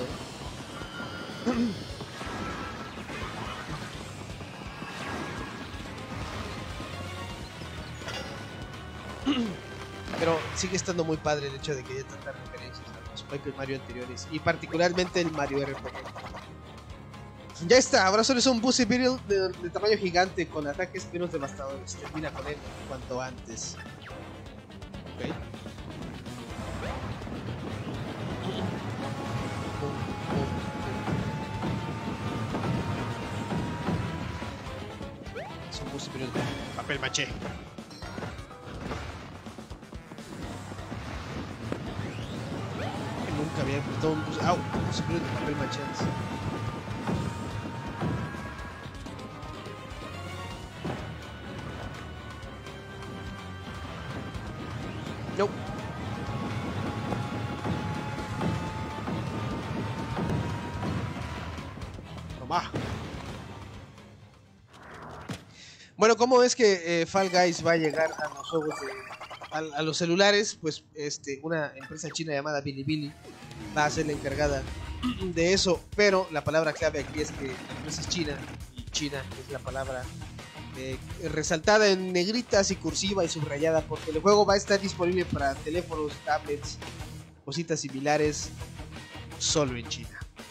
[SPEAKER 1] Pero sigue estando muy padre el hecho de que haya tantas referencias a los Paper Mario anteriores y particularmente el Mario R P G. Ya está, ahora solo es un Buzzy Beetle de, de tamaño gigante con ataques menos devastadores. Termina con él cuanto antes. Ok. Es un Buzzy Beetle de papel maché. Nunca había enfrentado un Buzzy... ¡Au! Un Buzzy Beetle de papel maché antes. No. Toma. Bueno, ¿cómo es que eh, Fall Guys va a llegar a los juegos de, a, a los celulares? Pues este, una empresa china llamada Bilibili va a ser la encargada de eso, pero la palabra clave aquí es que la empresa es china y China es la palabra eh, resaltada en negritas y cursiva y subrayada, porque el juego va a estar disponible para teléfonos, tablets, cositas similares, solo en China.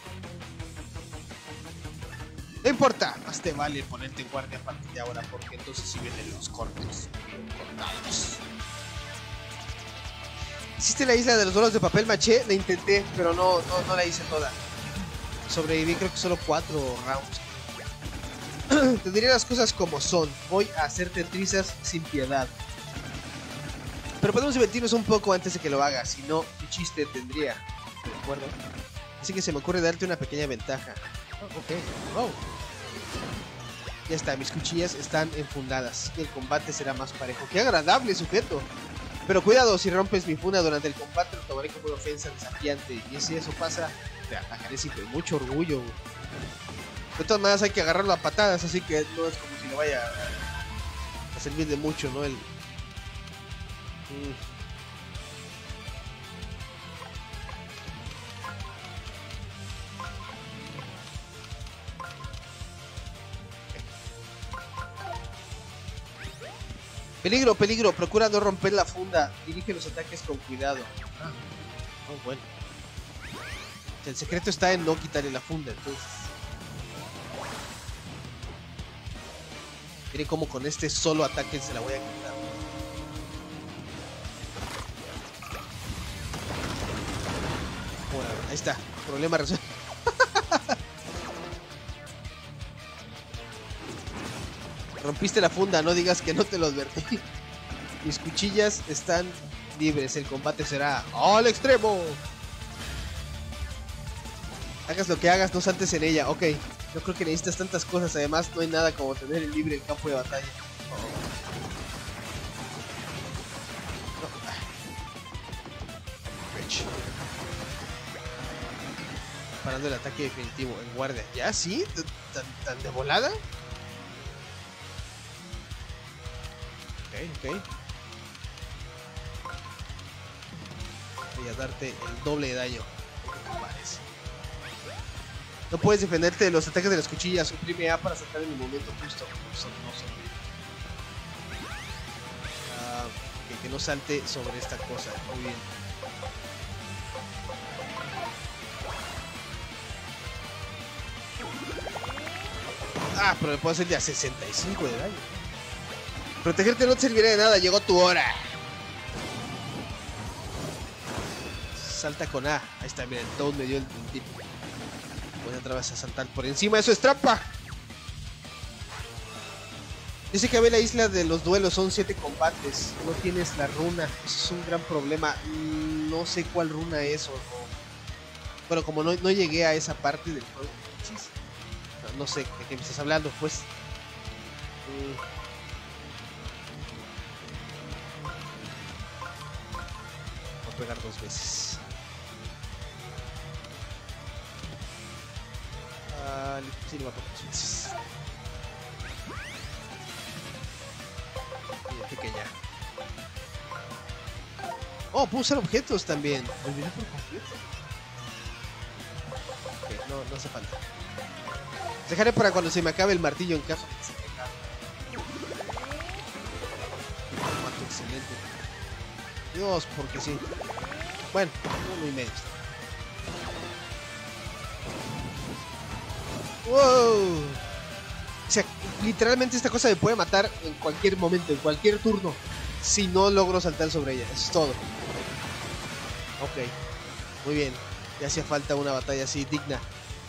[SPEAKER 1] No importa, más te vale ponerte en guardia a partir de ahora, porque entonces sí vienen los cortes bien cortados. Existe la isla de los duelos de papel maché, la intenté, pero no, no, no la hice toda. Sobreviví creo que solo cuatro rounds. Te diré las cosas como son, voy a hacerte trizas sin piedad. Pero podemos divertirnos un poco antes de que lo hagas, si no, ¿qué chiste tendría? ¿De acuerdo? Así que se me ocurre darte una pequeña ventaja. Oh, ok, wow. Ya está, mis cuchillas están enfundadas y el combate será más parejo. ¡Qué agradable sujeto! Pero cuidado, si rompes mi funda durante el combate lo tomaré como una ofensa desafiante. Y si eso pasa, te atacaré sin mucho orgullo. De todas maneras hay que agarrarlo a patadas, así que no es como si le vaya a, a servir de mucho, ¿no? El... Mm. Peligro, peligro, procura no romper la funda. Dirige los ataques con cuidado. Ah, oh, bueno. El secreto está en no quitarle la funda, entonces. Miren cómo con este solo ataque se la voy a quitar. Bueno, ahí está, problema resuelto. Rompiste la funda, no digas que no te lo advertí. Mis cuchillas están libres, el combate será al extremo. Hagas lo que hagas, no saltes en ella. Ok, no creo que necesitas tantas cosas. Además, no hay nada como tener en libre el campo de batalla. No. Parando el ataque definitivo en guardia. ¿Ya? ¿Sí? ¿Tan, tan de volada? Ok, ok. Voy a darte el doble de daño. ¿Qué te parece? No puedes defenderte de los ataques de las cuchillas. Suprime A para saltar en el momento justo. No, no, uh, que, que no salte sobre esta cosa. Muy bien. Ah, pero le puedo hacer ya sesenta y cinco de daño. Protegerte no te servirá de nada. Llegó tu hora. Salta con A. Ahí está, mira, el Toad me dio el tip. Voy otra vez a saltar por encima. ¡Eso es trampa! Dice que a ver la isla de los duelos son siete combates. No tienes la runa. Eso es un gran problema. No sé cuál runa es o no. Bueno, como no, no llegué a esa parte del juego. No, no sé de qué me estás hablando, pues. Mm. Voy a pegar dos veces. Ah, sí, le voy a pegar dos veces. Bien, pequeña. Oh, puedo usar objetos también. Me olvidé por completo. Ok, no, no hace falta. Dejaré para cuando se me acabe el martillo en caso de que se me acabe. Mato excelente. Dios, porque sí. Bueno, uno y medio. ¡Wow! O sea, literalmente esta cosa me puede matar en cualquier momento, en cualquier turno. Si no logro saltar sobre ella. Eso es todo. Ok. Muy bien. Ya hacía falta una batalla así digna.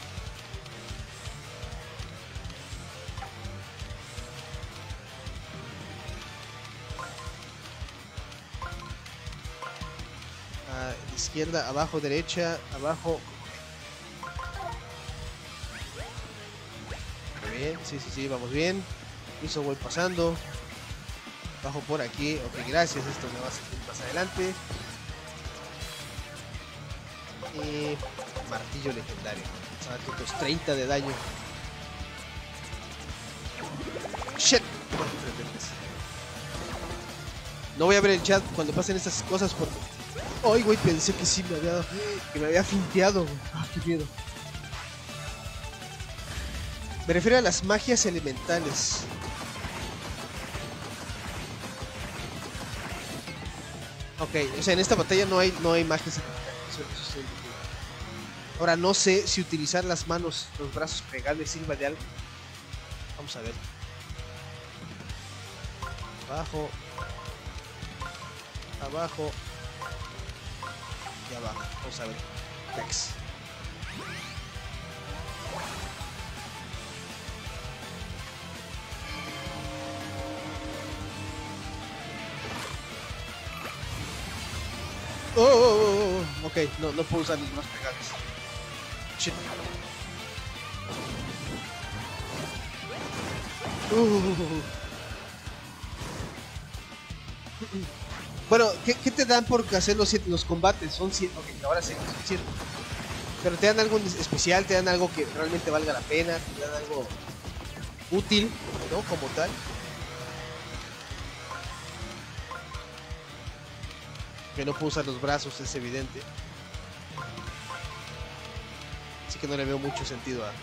[SPEAKER 1] Ah, izquierda, abajo, derecha, abajo. Muy bien. Sí, sí, sí. Vamos bien. Eso voy pasando. Bajo por aquí. Ok, gracias. Esto me va a servir más adelante. Y martillo legendario. Otros treinta de daño. Shit. No voy a ver el chat cuando pasen estas cosas porque... Ay, güey, pensé que sí me había... Que me había finteado. Ah, qué miedo. Me refiero a las magias elementales. Ok, o sea, en esta batalla no hay, no hay magias elementales. Eso, eso estoy entendiendo. Ahora no sé si utilizar las manos, los brazos plegables sirva de algo. Vamos a ver. Abajo. Abajo. Y abajo. Vamos a ver. Next. Oh, oh, oh, oh, ok, no, no puedo usar mis manos plegables. Shit. Uh. Bueno, ¿qué, ¿qué te dan por hacer los, los combates? Son cien, ok, ahora sí, son cien. Pero te dan algo especial, te dan algo que realmente valga la pena, te dan algo útil, ¿no? Como tal. Que no puedo usar los brazos, es evidente. Así que no le veo mucho sentido a...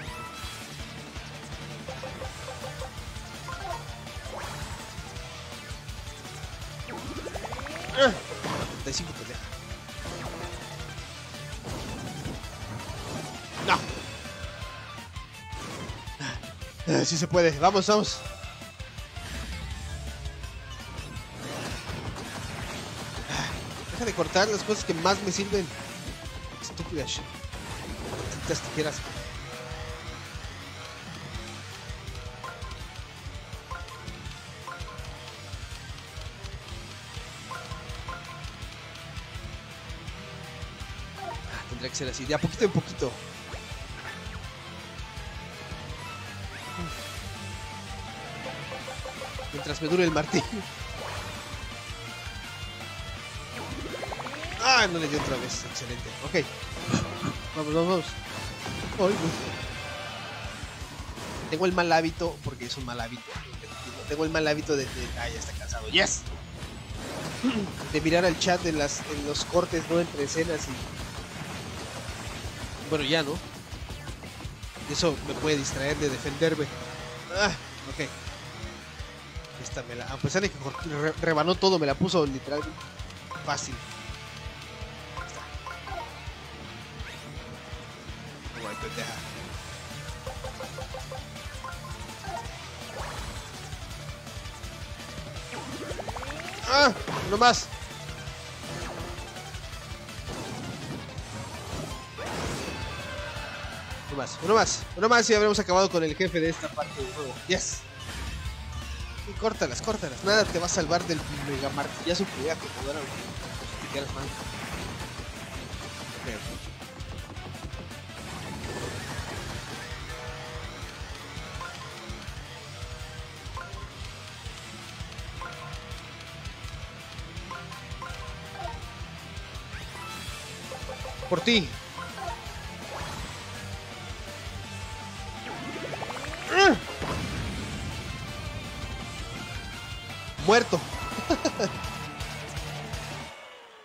[SPEAKER 1] treinta y cinco te deja. No. Ah, sí se puede. Vamos, vamos. Deja de cortar las cosas que más me sirven. Estúpidas. Estas tijeras. Ah, tendría que ser así, de a poquito en poquito. Mientras me dure el martillo. Ah, no le dio otra vez. Excelente. Ok. Vamos, vamos, vamos. Ay, no. Tengo el mal hábito, porque es un mal hábito. Tengo el mal hábito de... de ah, ya está cansado. ¡Yes! De mirar al chat en, las, en los cortes, ¿no? Entre escenas y... Bueno, ya, ¿no? Eso me puede distraer de defenderme. Ah, ok. Esta me la... A pesar de que re rebanó todo, me la puso literalmente fácil. Guay, pendeja. ¡Ah! ¡Uno más! Uno más, uno más, uno más y habremos acabado con el jefe de esta parte del juego. ¡Yes! Y córtalas, córtalas. Nada te va a salvar del mega martillazo que voy a acomodar ahorita. Si te quieras mal. Okay. Por ti. Muerto.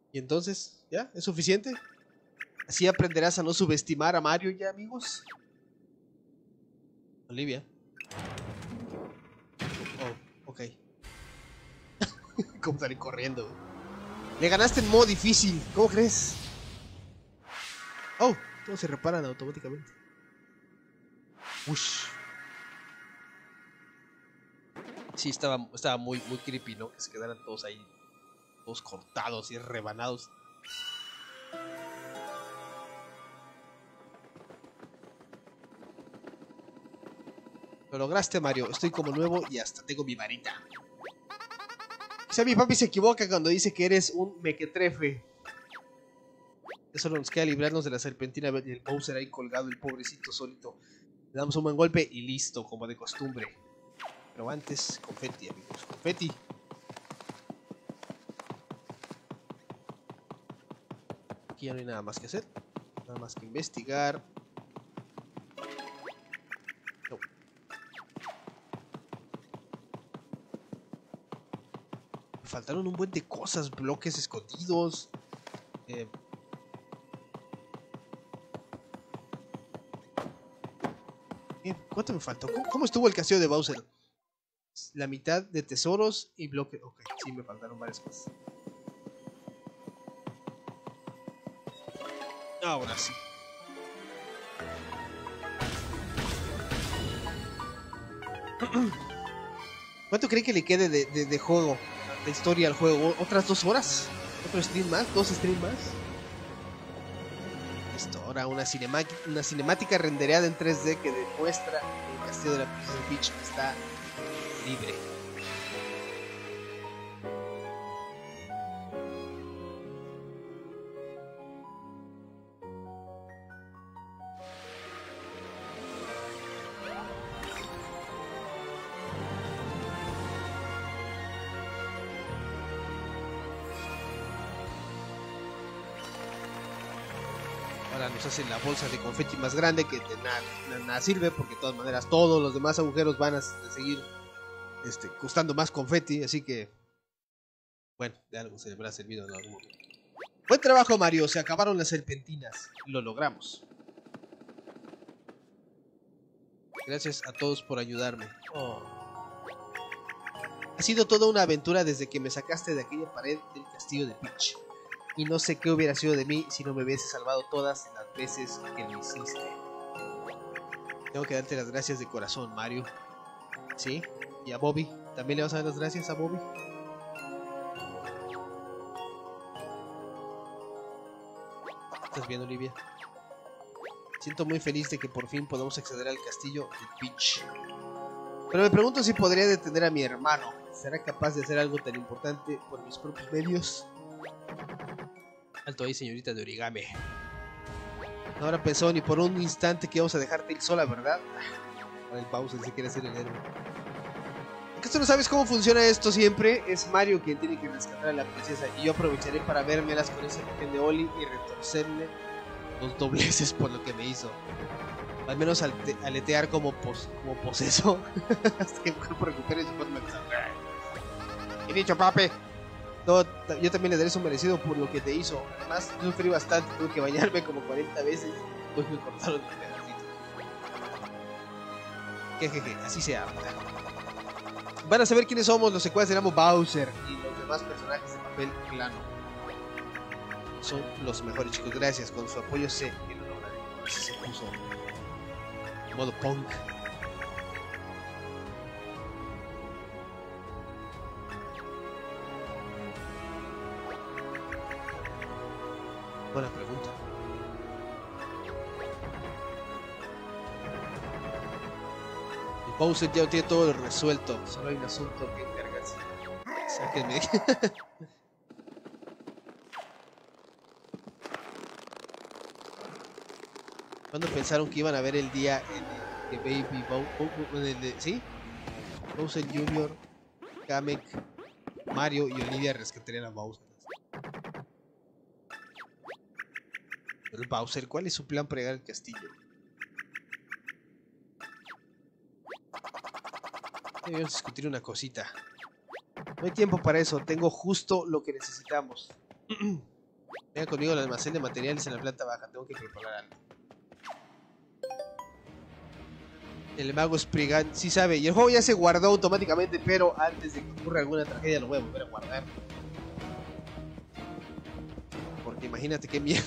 [SPEAKER 1] Y entonces, ¿ya? ¿Es suficiente? Así aprenderás a no subestimar a Mario ya, amigos. Olivia. Oh, ok. ¿Cómo salí corriendo? Le ganaste en modo difícil. ¿Cómo crees? Oh, todos se reparan automáticamente. Ush. Sí, estaba, estaba muy, muy creepy, ¿no? Que se quedaran todos ahí, todos cortados y rebanados. Lo lograste, Mario. Estoy como nuevo y hasta tengo mi varita. Quizá mi papi se equivoca cuando dice que eres un mequetrefe. Ya solo nos queda librarnos de la serpentina y el Bowser ahí colgado, el pobrecito solito. Le damos un buen golpe y listo, como de costumbre. Pero antes, confeti, amigos. Confeti. Aquí ya no hay nada más que hacer. Nada más que investigar. No. Me faltaron un buen de cosas. Bloques escondidos. Eh... ¿Cuánto me faltó? ¿Cómo estuvo el castillo de Bowser? La mitad de tesoros y bloques. Ok, sí, me faltaron varias cosas. Ahora sí. ¿Cuánto cree que le quede de, de, de juego? De historia al juego. ¿Otras dos horas? ¿Otro stream más? ¿Dos streams más? Esto, ahora una, cinema, una cinemática rendereada en tres D que demuestra que el castillo de la Princesa Peach está libre. Ahora nos hacen la bolsa de confeti más grande que de nada, nada, nada sirve porque de todas maneras todos los demás agujeros van a seguir este, costando más confeti, así que bueno, de algo se le habrá servido en algún momento. Buen trabajo, Mario, se acabaron las serpentinas, lo logramos. Gracias a todos por ayudarme. Oh. Ha sido toda una aventura desde que me sacaste de aquella pared del castillo de Peach. Y no sé qué hubiera sido de mí si no me hubiese salvado todas las veces que lo hiciste. Tengo que darte las gracias de corazón, Mario. ¿Sí? ¿Y a Bobby? ¿También le vas a dar las gracias a Bobby? ¿Estás bien, Olivia? Siento muy feliz de que por fin podamos acceder al castillo de Peach. Pero me pregunto si podría detener a mi hermano. ¿Será capaz de hacer algo tan importante por mis propios medios? Alto ahí, señorita de origami. No habrá pensado ni por un instante que íbamos a dejarte ir sola, ¿verdad? Ahora el Bowser se quiere hacer el héroe. Aunque tú no sabes cómo funciona esto siempre, es Mario quien tiene que rescatar a la princesa. Y yo aprovecharé para vérmelas con ese imagen de Oli y retorcerle los dobleces por lo que me hizo. Al menos aletear como, pos, como poseso. Hasta que el cuerpo recupere su forma exaltada. He dicho, papi. No, yo también le daré su merecido por lo que te hizo. Además, yo sufrí bastante, tuve que bañarme como cuarenta veces. Pues me cortaron el pedacito. Jejeje, así se habla. Van a saber quiénes somos los secuaces de Amo Bowser y los demás personajes de papel plano. Son los mejores, chicos. Gracias, con su apoyo sé que lo lograré. Así se puso en modo punk. Buena pregunta. El Bowser ya tiene todo resuelto. Solo hay un asunto que encargarse. Sáquenme. ¿Cuándo pensaron que iban a ver el día en el que Baby Bowser, ¿sí? Bowser junior, Kamek, Mario y Olivia rescatarían a Bowser? Pero el Bowser, ¿cuál es su plan para llegar al castillo? Debemos discutir una cosita. No hay tiempo para eso, tengo justo lo que necesitamos. Venga conmigo al almacén de materiales en la planta baja. Tengo que preparar algo. El mago Spriggan sí sabe. Y el juego ya se guardó automáticamente, pero antes de que ocurra alguna tragedia lo voy a volver a guardar. Porque imagínate qué miedo.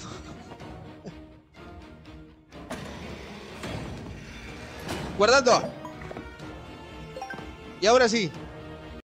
[SPEAKER 1] Guardando. Y ahora sí.